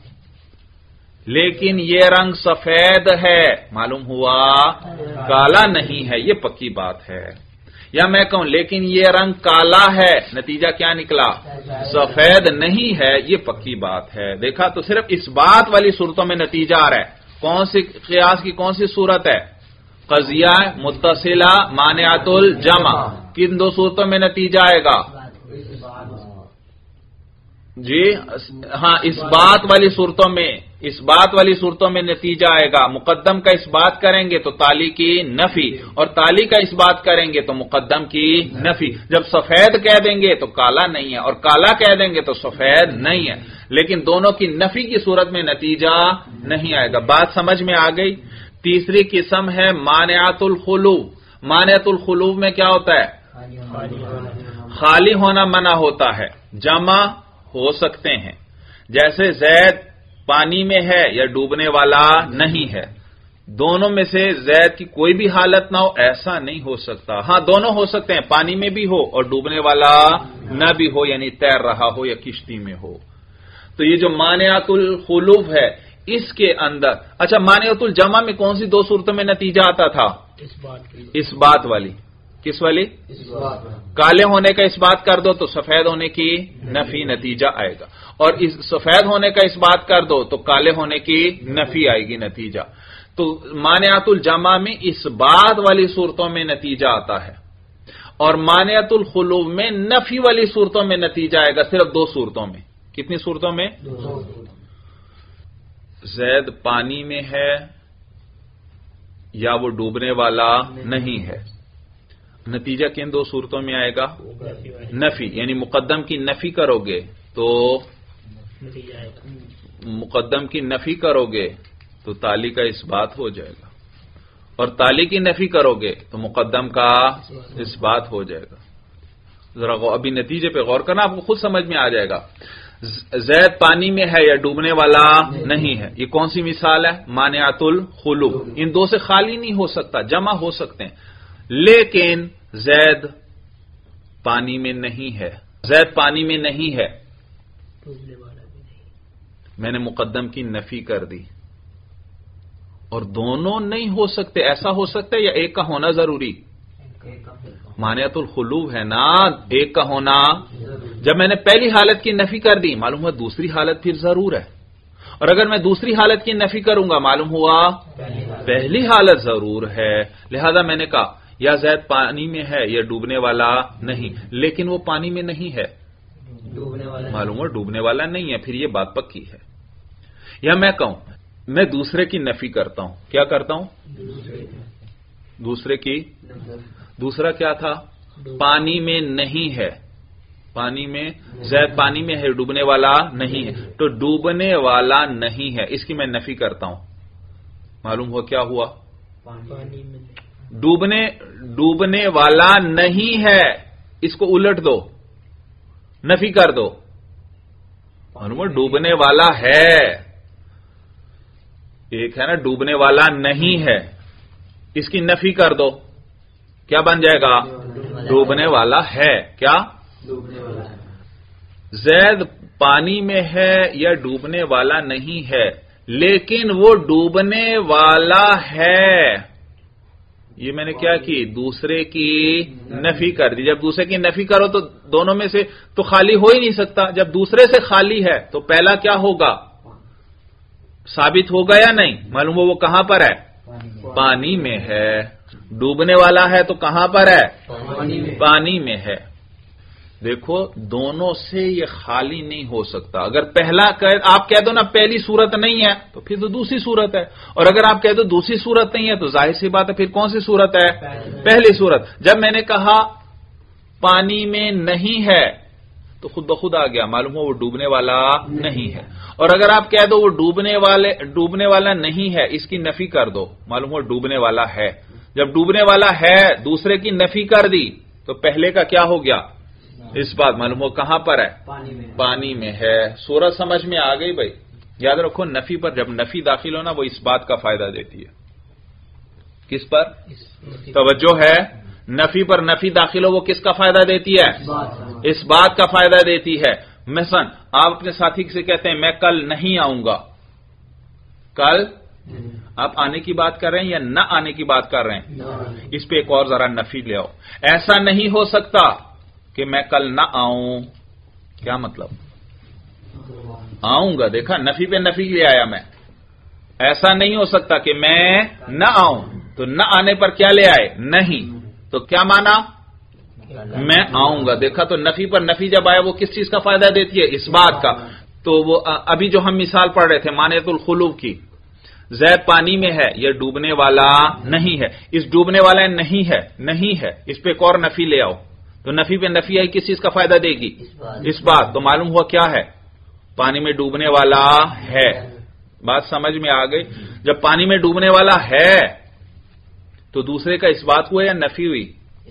لیکن یہ رنگ سفید ہے، معلوم ہوا کالا نہیں ہے، یہ پکی بات ہے. یا میں کہوں لیکن یہ رنگ کالا ہے، نتیجہ کیا نکلا؟ سفید نہیں ہے، یہ پکی بات ہے. دیکھا، تو صرف اس بات والی صورتوں میں نتیجہ آ رہا ہے. کون سی قیاس کی کون سی صورت ہے؟ قضیہ متصلہ مانعۃ الجمع. کن دو صورتوں میں نتیجہ آئے گا؟ جی ہاں، اس بات والی صورتوں میں اس بات والی صورتوں میں نتیجہ آئے گا. مقدم کا اس بات کریں گے تو تالی کی نفی، اور تالی کا اس بات کریں گے تو مقدم کی نفی. جب سفید کہہ دیں گے تو کالا نہیں ہے، اور کالا کہہ دیں گے تو سفید نہیں ہے، لیکن دونوں کی نفی کی صورت میں نتیجہ نہیں آئے گا. بات سمجھ میں آ گئی؟ تیسری قسم ہے مانعۃ الخلو. مانعۃ الخلو میں کیا ہوتا ہے؟ خالی ہونا منع ہوتا ہے. جمع ہو سکتے ہیں، جیسے زید پانی میں ہے یا ڈوبنے والا نہیں ہے. دونوں میں سے زید کی کوئی بھی حالت نہ ہو، ایسا نہیں ہو سکتا. ہاں، دونوں ہو سکتے ہیں، پانی میں بھی ہو اور ڈوبنے والا نہ بھی ہو، یعنی تیر رہا ہو یا کشتی میں ہو. تو یہ جو مانعۃ الخلو ہے اس کے اندر، اچھا مانعۃ الجمع میں کون سی دو صورتوں میں نتیجہ آتا تھا؟ اس بات والی. کس والی؟ کالے ہونے کا اس بات کر دو تو سفید ہونے کی نفی نتیجہ آئے گا، اور اس سفید ہونے کا اس بات کر دو تو کالے ہونے کی نفی آئے گی نتیجہ. تو مانعۃ الجمع میں اس بات والی صورتوں میں نتیجہ آتا ہے، اور مانعۃ الخلو میں نفی والی صورتوں میں نتیجہ آئے گا. صرف دو صورتوں میں. کتنی صورتوں میں؟ زید پانی میں ہے یا وہ ڈوبنے والا نہیں ہے. نتیجہ کن دو صورتوں میں آئے گا؟ نفی، یعنی مقدم کی نفی کرو گے تو مقدم کی نفی کرو گے تو تالی کا اس بات ہو جائے گا، اور تالی کی نفی کرو گے تو مقدم کا اس بات ہو جائے گا. ذرا ابھی نتیجے پہ غور کرنا، آپ کو خود سمجھ میں آ جائے گا. زید پانی میں ہے یا ڈوبنے والا نہیں ہے، یہ کون سی مثال ہے؟ مانعۃ الخلو. ان دو سے خالی نہیں ہو سکتا، جمع ہو سکتے ہیں، لیکن زید پانی میں نہیں ہے. زید پانی میں نہیں ہے، ڈوبنے والا بھی نہیں، میں نے مقدم کی نفی کر دی، اور دونوں نہیں ہو سکتے، ایسا ہو سکتا ہے یا ایک کا ہونا ضروری؟ مانعۃ الخلو ہے نا، ایک کا ہونا۔ جب میں نے پہلی حالت کی نفی کر دی، معلوم ہوا دوسری حالت پھر ضرور ہے، اور اگر میں دوسری حالت کی نفی کروں گا معلوم ہوا پہلی حالت ضرور ہے۔ لہذا میں نے کہا یا زید پانی میں ہے یا ڈوبنے والا نہیں، لیکن وہ پانی میں نہیں ہے، معلوم ہوا ڈوبنے والا نہیں ہے، پھر یہ بات پکی ہے۔ یا میں کہوں میں دوسرے کی نفی کرتا ہوں، کیا کرتا ہوں؟ دوسرے کی، دوسرا کیا تھا؟ پانی میں نہیں ہے، پانی میں زید پانی میں ہے، ڈوبنے والا نہیں ہے، تو ڈوبنے والا نہیں ہے، اس کی میں نفی کرتا ہوں، معلوم ہو کیا ہوا؟ پانی میں نہیں، ڈوبنے ڈوبنے والا نہیں ہے، اس کو الٹ دو، نفی کر دو، معلوم ہو ڈوبنے والا ہے۔ ایک ہے نا ڈوبنے والا نہیں ہے، اس کی نفی کر دو، کیا بن جائے گا؟ ڈوبنے والا ہے۔ کیا زید پانی میں ہے یا ڈوبنے والا نہیں ہے، لیکن وہ ڈوبنے والا ہے، یہ میں نے کیا کی؟ دوسرے کی نفی کر دی۔ جب دوسرے کی نفی کرو تو دونوں میں سے تو خالی ہو ہی نہیں سکتا، جب دوسرے سے خالی ہے تو پہلا کیا ہوگا؟ ثابت ہوگا یا نہیں؟ معلوم ہو وہ کہاں پر ہے؟ پانی میں ہے۔ ڈوبنے والا ہے تو کہاں پر ہے؟ پانی میں ہے۔ دیکھو دونوں سے یہ خالی نہیں ہو سکتا۔ اگر پہلا آپ کہہ دو نا پہلی صورت نہیں ہے تو پھر تو دوسری صورت ہے، اور اگر آپ کہہ دو دوسری صورت نہیں ہے تو ظاہر سی بات ہے پھر کون سی صورت ہے؟ پہلی صورت۔ جب میں نے کہا پانی میں نہیں ہے تو خود بخود آ گیا، معلوم ہو وہ ڈوبنے والا نہیں ہے۔ اور اگر آپ کہہ دو وہ ڈوبنے والے ڈوبنے والا نہیں ہے، اس کی نفی کر دو، معلوم ہو ڈوبنے والا ہے۔ جب ڈوبنے والا ہے دوسرے کی نفی کر دی تو پہلے کا کیا ہو گیا؟ اس بات معلوم ہو کہاں پر ہے؟ پانی میں ہے۔ سورج سمجھ میں آ گئی بھائی؟ یاد رکھو نفی پر جب نفی داخل ہونا وہ اس بات کا فائدہ دیتی ہے، کس پر؟ توجہ ہے، نفی پر نفی داخل ہو وہ کس کا فائدہ دیتی ہے؟ اس بات کا فائدہ دیتی ہے۔ مثلا آپ اپنے ساتھی سے کہتے ہیں میں کل نہیں آؤں گا، کل آپ آنے کی بات کر رہے ہیں یا نہ آنے کی بات کر رہے ہیں؟ اس پہ ایک اور ذرا نفی لے آؤ۔ ایسا نہیں ہو سکتا کہ میں کل نہ آؤں، کیا مطلب؟ آؤں گا، دیکھا نفی پہ نفی لے آیا میں۔ ایسا نہیں ہو سکتا کہ میں نہ آؤں، تو نہ آنے پر کیا لے آئے؟ نہیں، تو کیا مانا؟ میں آؤں گا۔ دیکھا تو نفی پر نفی جب آیا وہ کس چیز کا فائدہ دیتی ہے؟ اس بات کا۔ تو وہ ابھی جو ہم مثال پڑھ رہے تھے مانعۃ الخلو کی، زید پانی میں ہے یہ ڈوبنے والا نہیں ہے، اس ڈوبنے والا نہیں ہے نہیں ہے اس پہ ایک اور نفی لے آؤ، تو نفی پہ نفی آئی کس چیز کا فائدہ دے گی؟ اس بات۔ تو معلوم ہوا کیا ہے؟ پانی میں ڈوبنے والا ہے۔ بات سمجھ میں آ گئی؟ جب پانی میں ڈوبنے والا ہے تو دوسرے کا اس بات ہوا یا نفی ہوئی؟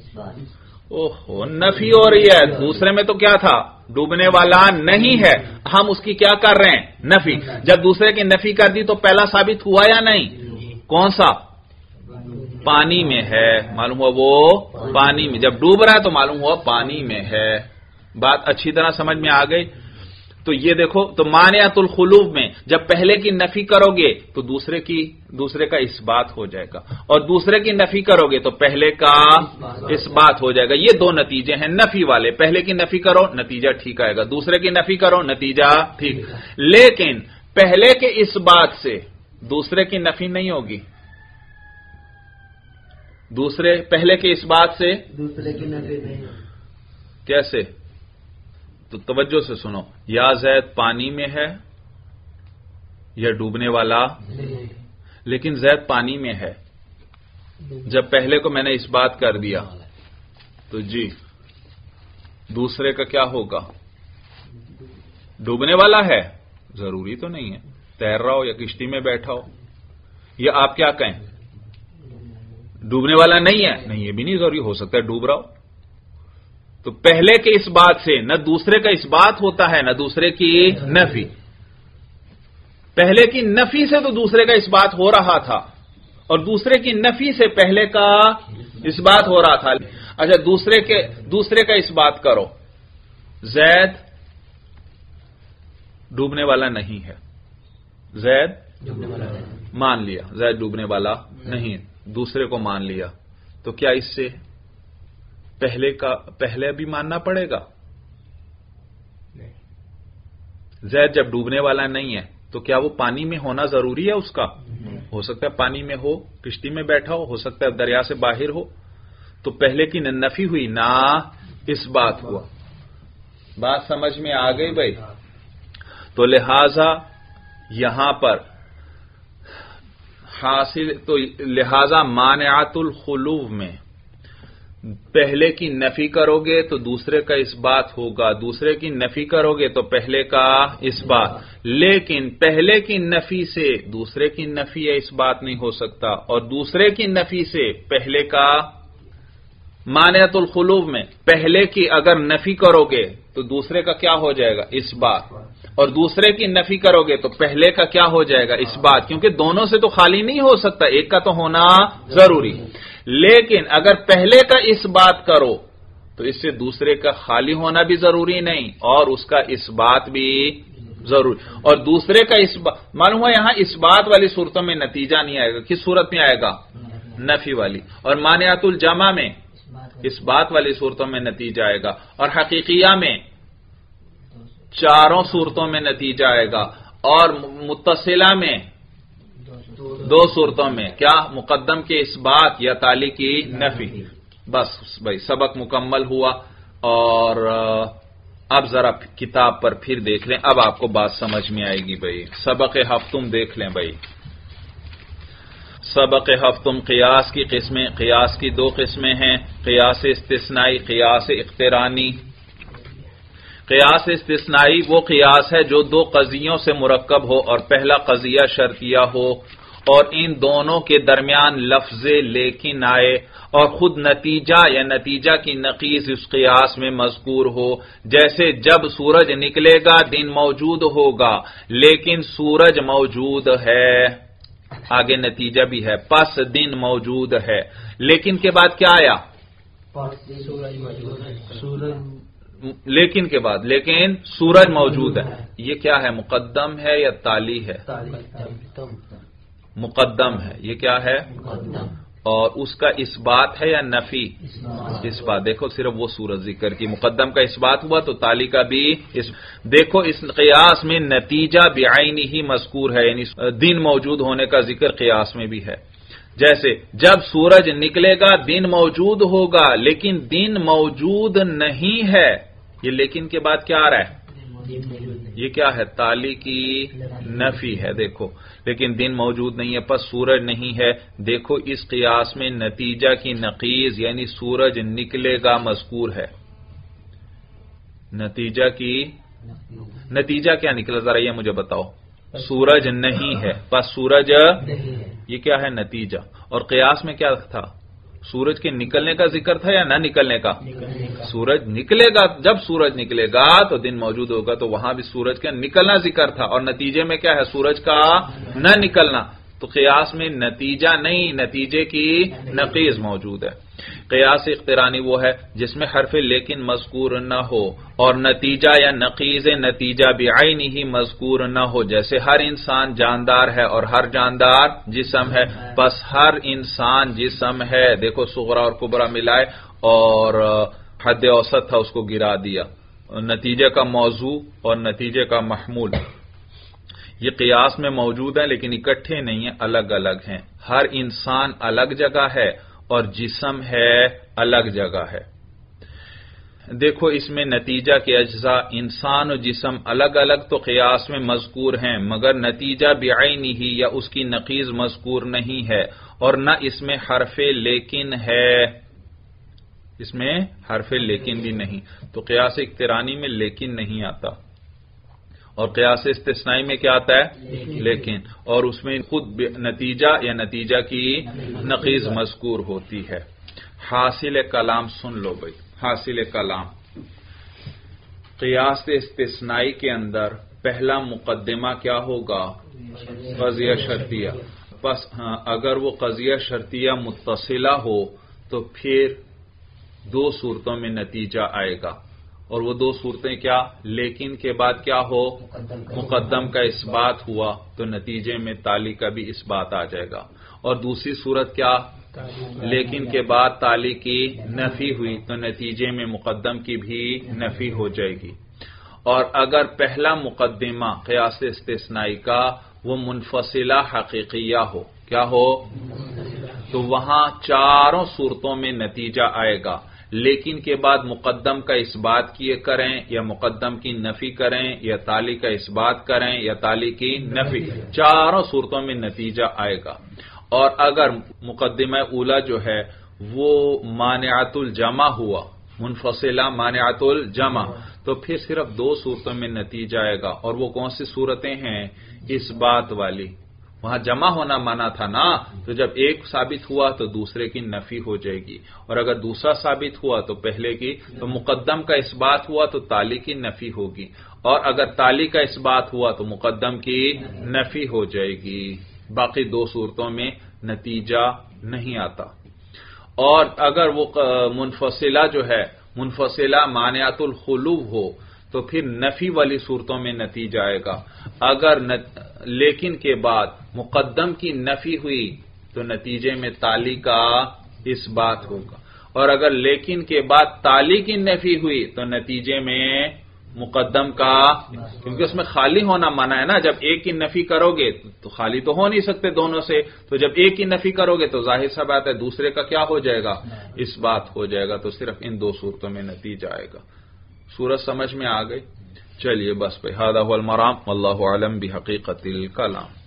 اوہ نفی ہو رہی ہے، دوسرے میں تو کیا تھا؟ ڈوبنے والا نہیں ہے، ہم اس کی کیا کر رہے ہیں؟ نفی۔ جب دوسرے کی نفی کر دی تو پہلا ثابت ہوا یا نہیں؟ کون سا؟ پانی میں ہے، معلوم ہوا وہ پانی میں، جب ڈوب رہا ہے تو معلوم ہوا پانی میں ہے۔ بات اچھی طرح سمجھ میں آ گئی؟ تو یہ دیکھو تو مانعۃ الخلو میں جب پہلے کی نفی کرو گے تو دوسرے کی دوسرے کا اس بات ہو جائے گا، اور دوسرے کی نفی کرو گے تو پہلے کا اس بات ہو جائے گا۔ یہ دو نتیجے ہیں نفی والے، پہلے کی نفی کرو نتیجہ ٹھیک آئے گا، دوسرے کی نفی کرو نتیجہ ٹھیک۔ لیکن پہلے کے اس بات سے دوسرے کی نفی نہیں ہوگی، دوسرے پہلے کے اس بات سے دوسرے کی نفی نہیں، کیسے؟ تو توجہ سے سنو، یا زید پانی میں ہے یا ڈوبنے والا، لیکن زید پانی میں ہے۔ جب پہلے کو میں نے اس بات کر دیا تو جی دوسرے کا کیا ہوگا؟ ڈوبنے والا ہے؟ ضروری تو نہیں ہے، تیر رہا ہو یا کشتی میں بیٹھا ہو، یا آپ کیا کہیں ڈوبنے والا نہیں ہے؟ نہیں، یہ بھی نہیں ضروری، ہو سکتا ہے ڈوب رہا ہو۔ تو پہلے کے اس بات سے نہ دوسرے کا اس بات ہوتا ہے نہ دوسرے کی نفی۔ پہلے کی نفی سے تو دوسرے کا اس بات ہو رہا تھا، اور دوسرے کی نفی سے پہلے کا اس بات ہو رہا تھا۔ اچھا دوسرے کے دوسرے کا اس بات کرو، زید ڈوبنے والا نہیں ہے، زید ڈوبنے والا نہیں، مان لیا زید ڈوبنے والا نہیں، دوسرے کو مان لیا، تو کیا اس سے پہلے کا پہلے بھی ماننا پڑے گا؟ زید جب ڈوبنے والا نہیں ہے تو کیا وہ پانی میں ہونا ضروری ہے اس کا؟ ہو سکتا ہے پانی میں ہو، کشتی میں بیٹھا ہو، ہو سکتا ہے دریا سے باہر ہو، تو پہلے کی نہ نفی ہوئی نہ اس بات ہوا۔ بات سمجھ میں آ گئی بھائی؟ تو لہذا یہاں پر حاصل تو لہذا مانعات الخلو میں پہلے کی نفی کرو گے تو دوسرے کا اس بات ہوگا، دوسرے کی نفی کرو گے تو پہلے کا اس بات، لیکن پہلے کی نفی سے دوسرے کی نفی ہے اس بات نہیں ہو سکتا، اور دوسرے کی نفی سے پہلے کا مانعۃ الخلو میں پہلے کی اگر نفی کرو گے تو دوسرے کا کیا ہو جائے گا؟ اس بات، اور دوسرے کی نفی کرو گے تو پہلے کا کیا ہو جائے گا؟ اس بات، کیونکہ دونوں سے تو خالی نہیں ہو سکتا، ایک کا تو ہونا ضروری، لیکن اگر پہلے کا اس بات کرو تو اس سے دوسرے کا خالی ہونا بھی ضروری نہیں اور اس کا اس بات بھی ضروری، اور دوسرے کا اس بات معلوم ہوا یہاں اس بات والی صورتوں میں نتیجہ نہیں آئے گا، کس صورت میں آئے گا؟ نفی والی، اور مانعات الجمع میں اس بات والی صورتوں میں نتیجہ آئے گا، اور حقیقیہ میں چاروں صورتوں میں نتیجہ آئے گا، اور متصلہ میں دو صورتوں میں، کیا؟ مقدم کے اس بات یا تالی کی نفی۔ بس بھائی سبق مکمل ہوا، اور اب ذرا کتاب پر پھر دیکھ لیں، اب آپ کو بات سمجھ میں آئے گی بھائی۔ سبق ہفتم دیکھ لیں بھائی، سبق ہفتم قیاس کی قسمیں، قیاس کی دو قسمیں ہیں، قیاس استثنائی، قیاس اقترانی۔ قیاس استثنائی وہ قیاس ہے جو دو قضیوں سے مرکب ہو اور پہلا قضیہ شرطیہ ہو اور ان دونوں کے درمیان لفظ لیکن آئے اور خود نتیجہ یا نتیجہ کی نقیض اس قیاس میں مذکور ہو، جیسے جب سورج نکلے گا دن موجود ہوگا لیکن سورج موجود ہے، آگے نتیجہ بھی ہے، پس دن موجود ہے، لیکن کے بعد کیا آیا؟ لیکن کے بعد لیکن سورج موجود ہے، یہ کیا ہے؟ مقدم ہے یا تالی ہے؟ مقدم ہے، یہ کیا ہے؟ اور اس کا اس بات ہے یا نفی؟ اس بات۔ دیکھو صرف وہ صورت ذکر کی، مقدم کا اس بات ہوا تو تالی کا بھی اس۔ دیکھو اس قیاس میں نتیجہ بعینہ ہی مذکور ہے، یعنی دن موجود ہونے کا ذکر قیاس میں بھی ہے، جیسے جب سورج نکلے گا دن موجود ہوگا لیکن دن موجود نہیں ہے، یہ لیکن کے بعد کیا آ رہا ہے؟ یہ کیا ہے؟ تالی کی نفی ہے، دیکھو لیکن دن موجود نہیں ہے پس سورج نہیں ہے۔ دیکھو اس قیاس میں نتیجہ کی نقیض یعنی سورج نکلے گا مذکور ہے، نتیجہ کی نتیجہ کیا نکلا ذرا یہ مجھے بتاؤ؟ سورج نہیں ہے پس سورج، یہ کیا ہے؟ نتیجہ۔ اور قیاس میں کیا تھا؟ سورج کے نکلنے کا ذکر تھا یا نہ نکلنے کا؟ سورج نکلے گا، جب سورج نکلے گا تو دن موجود ہوگا، تو وہاں بھی سورج کا نکلنا ذکر تھا، اور نتیجے میں کیا ہے؟ سورج کا نہ نکلنا۔ تو قیاس میں نتیجہ نہیں، نتیجے کی نقیض موجود ہے۔ قیاس اقترانی وہ ہے جس میں حرف لیکن مذکور نہ ہو اور نتیجہ یا نقیض نتیجہ بعینہ ہی مذکور نہ ہو، جیسے ہر انسان جاندار ہے اور ہر جاندار جسم ہے، بس ہر انسان جسم ہے، دیکھو صغرا اور کبرا ملائے اور حد اوسط تھا اس کو گرا دیا، نتیجے کا موضوع اور نتیجے کا محمول یہ قیاس میں موجود ہیں لیکن اکٹھے نہیں ہیں، الگ الگ ہیں۔ ہر انسان الگ جگہ ہے اور جسم ہے الگ جگہ ہے۔ دیکھو اس میں نتیجہ کے اجزاء انسان و جسم الگ الگ تو قیاس میں مذکور ہیں، مگر نتیجہ بعینہ ہی یا اس کی نقیض مذکور نہیں ہے، اور نہ اس میں حرف لیکن ہے، اس میں حرف لیکن بھی نہیں، تو قیاس اقترانی میں لیکن نہیں آتا، اور قیاس استثنائی میں کیا آتا ہے؟ لیکن، اور اس میں خود نتیجہ یا نتیجہ کی نقیض مذکور ہوتی ہے۔ حاصل کلام سن لو بھائی، حاصل کلام قیاس استثنائی کے اندر پہلا مقدمہ کیا ہوگا؟ قضیہ شرطیہ۔ بس ہاں اگر وہ قضیہ شرطیہ متصلہ ہو تو پھر دو صورتوں میں نتیجہ آئے گا، اور وہ دو صورتیں کیا؟ لیکن کے بعد کیا ہو؟ مقدم کا اس بات ہوا تو نتیجے میں تالی کا بھی اس بات آ جائے گا. اور دوسری صورت کیا؟ لیکن کے بعد تالی کی نفی ہوئی تو نتیجے میں مقدم کی بھی نفی ہو جائے گی. اور اگر پہلا مقدمہ قیاس استثنائی کا وہ منفصلہ حقیقیہ ہو، کیا ہو؟ تو وہاں چاروں صورتوں میں نتیجہ آئے گا. لیکن کے بعد مقدم کا اس بات کیے کریں یا مقدم کی نفی کریں یا تالی کا اس بات کریں یا تالی کی نفی، چاروں صورتوں میں نتیجہ آئے گا. اور اگر مقدمہ اولا جو ہے وہ مانعۃ الجمع ہوا، منفصلہ مانعۃ الجمع، تو پھر صرف دو صورتوں میں نتیجہ آئے گا. اور وہ کون سی صورتیں ہیں؟ اس بات والی. وہاں جمع ہونا منع تھا نا، تو جب ایک ثابت ہوا تو دوسرے کی نفی ہو جائے گی، اور اگر دوسرا ثابت ہوا تو پہلے کی، تو مقدم کا اس بات ہوا تو تالی کی نفی ہوگی، اور اگر تالی کا اس بات ہوا تو مقدم کی نفی ہو جائے گی. باقی دو صورتوں میں نتیجہ نہیں آتا. اور اگر وہ منفصلہ جو ہے منفصلہ مانعۃ الخلو ہو تو پھر نفی والی صورتوں میں نتیجہ آئے گا. اگر نت... لیکن کے بعد مقدم کی نفی ہوئی تو نتیجے میں تالی کا اس بات ہوگا، اور اگر لیکن کے بعد تالی کی نفی ہوئی تو نتیجے میں مقدم کا، کیونکہ اس میں خالی ہونا منع ہے نا. جب ایک کی نفی کرو گے تو خالی تو ہو نہیں سکتے دونوں سے، تو جب ایک کی نفی کرو گے تو ظاہر سا بات ہے دوسرے کا کیا ہو جائے گا؟ اس بات ہو جائے گا. تو صرف ان دو صورتوں میں نتیجہ آئے گا. صورت سمجھ میں آ گئی؟ چلیے بس بھائی، ھذا ھو المرام واللہ اعلم بحقیقت الکلام.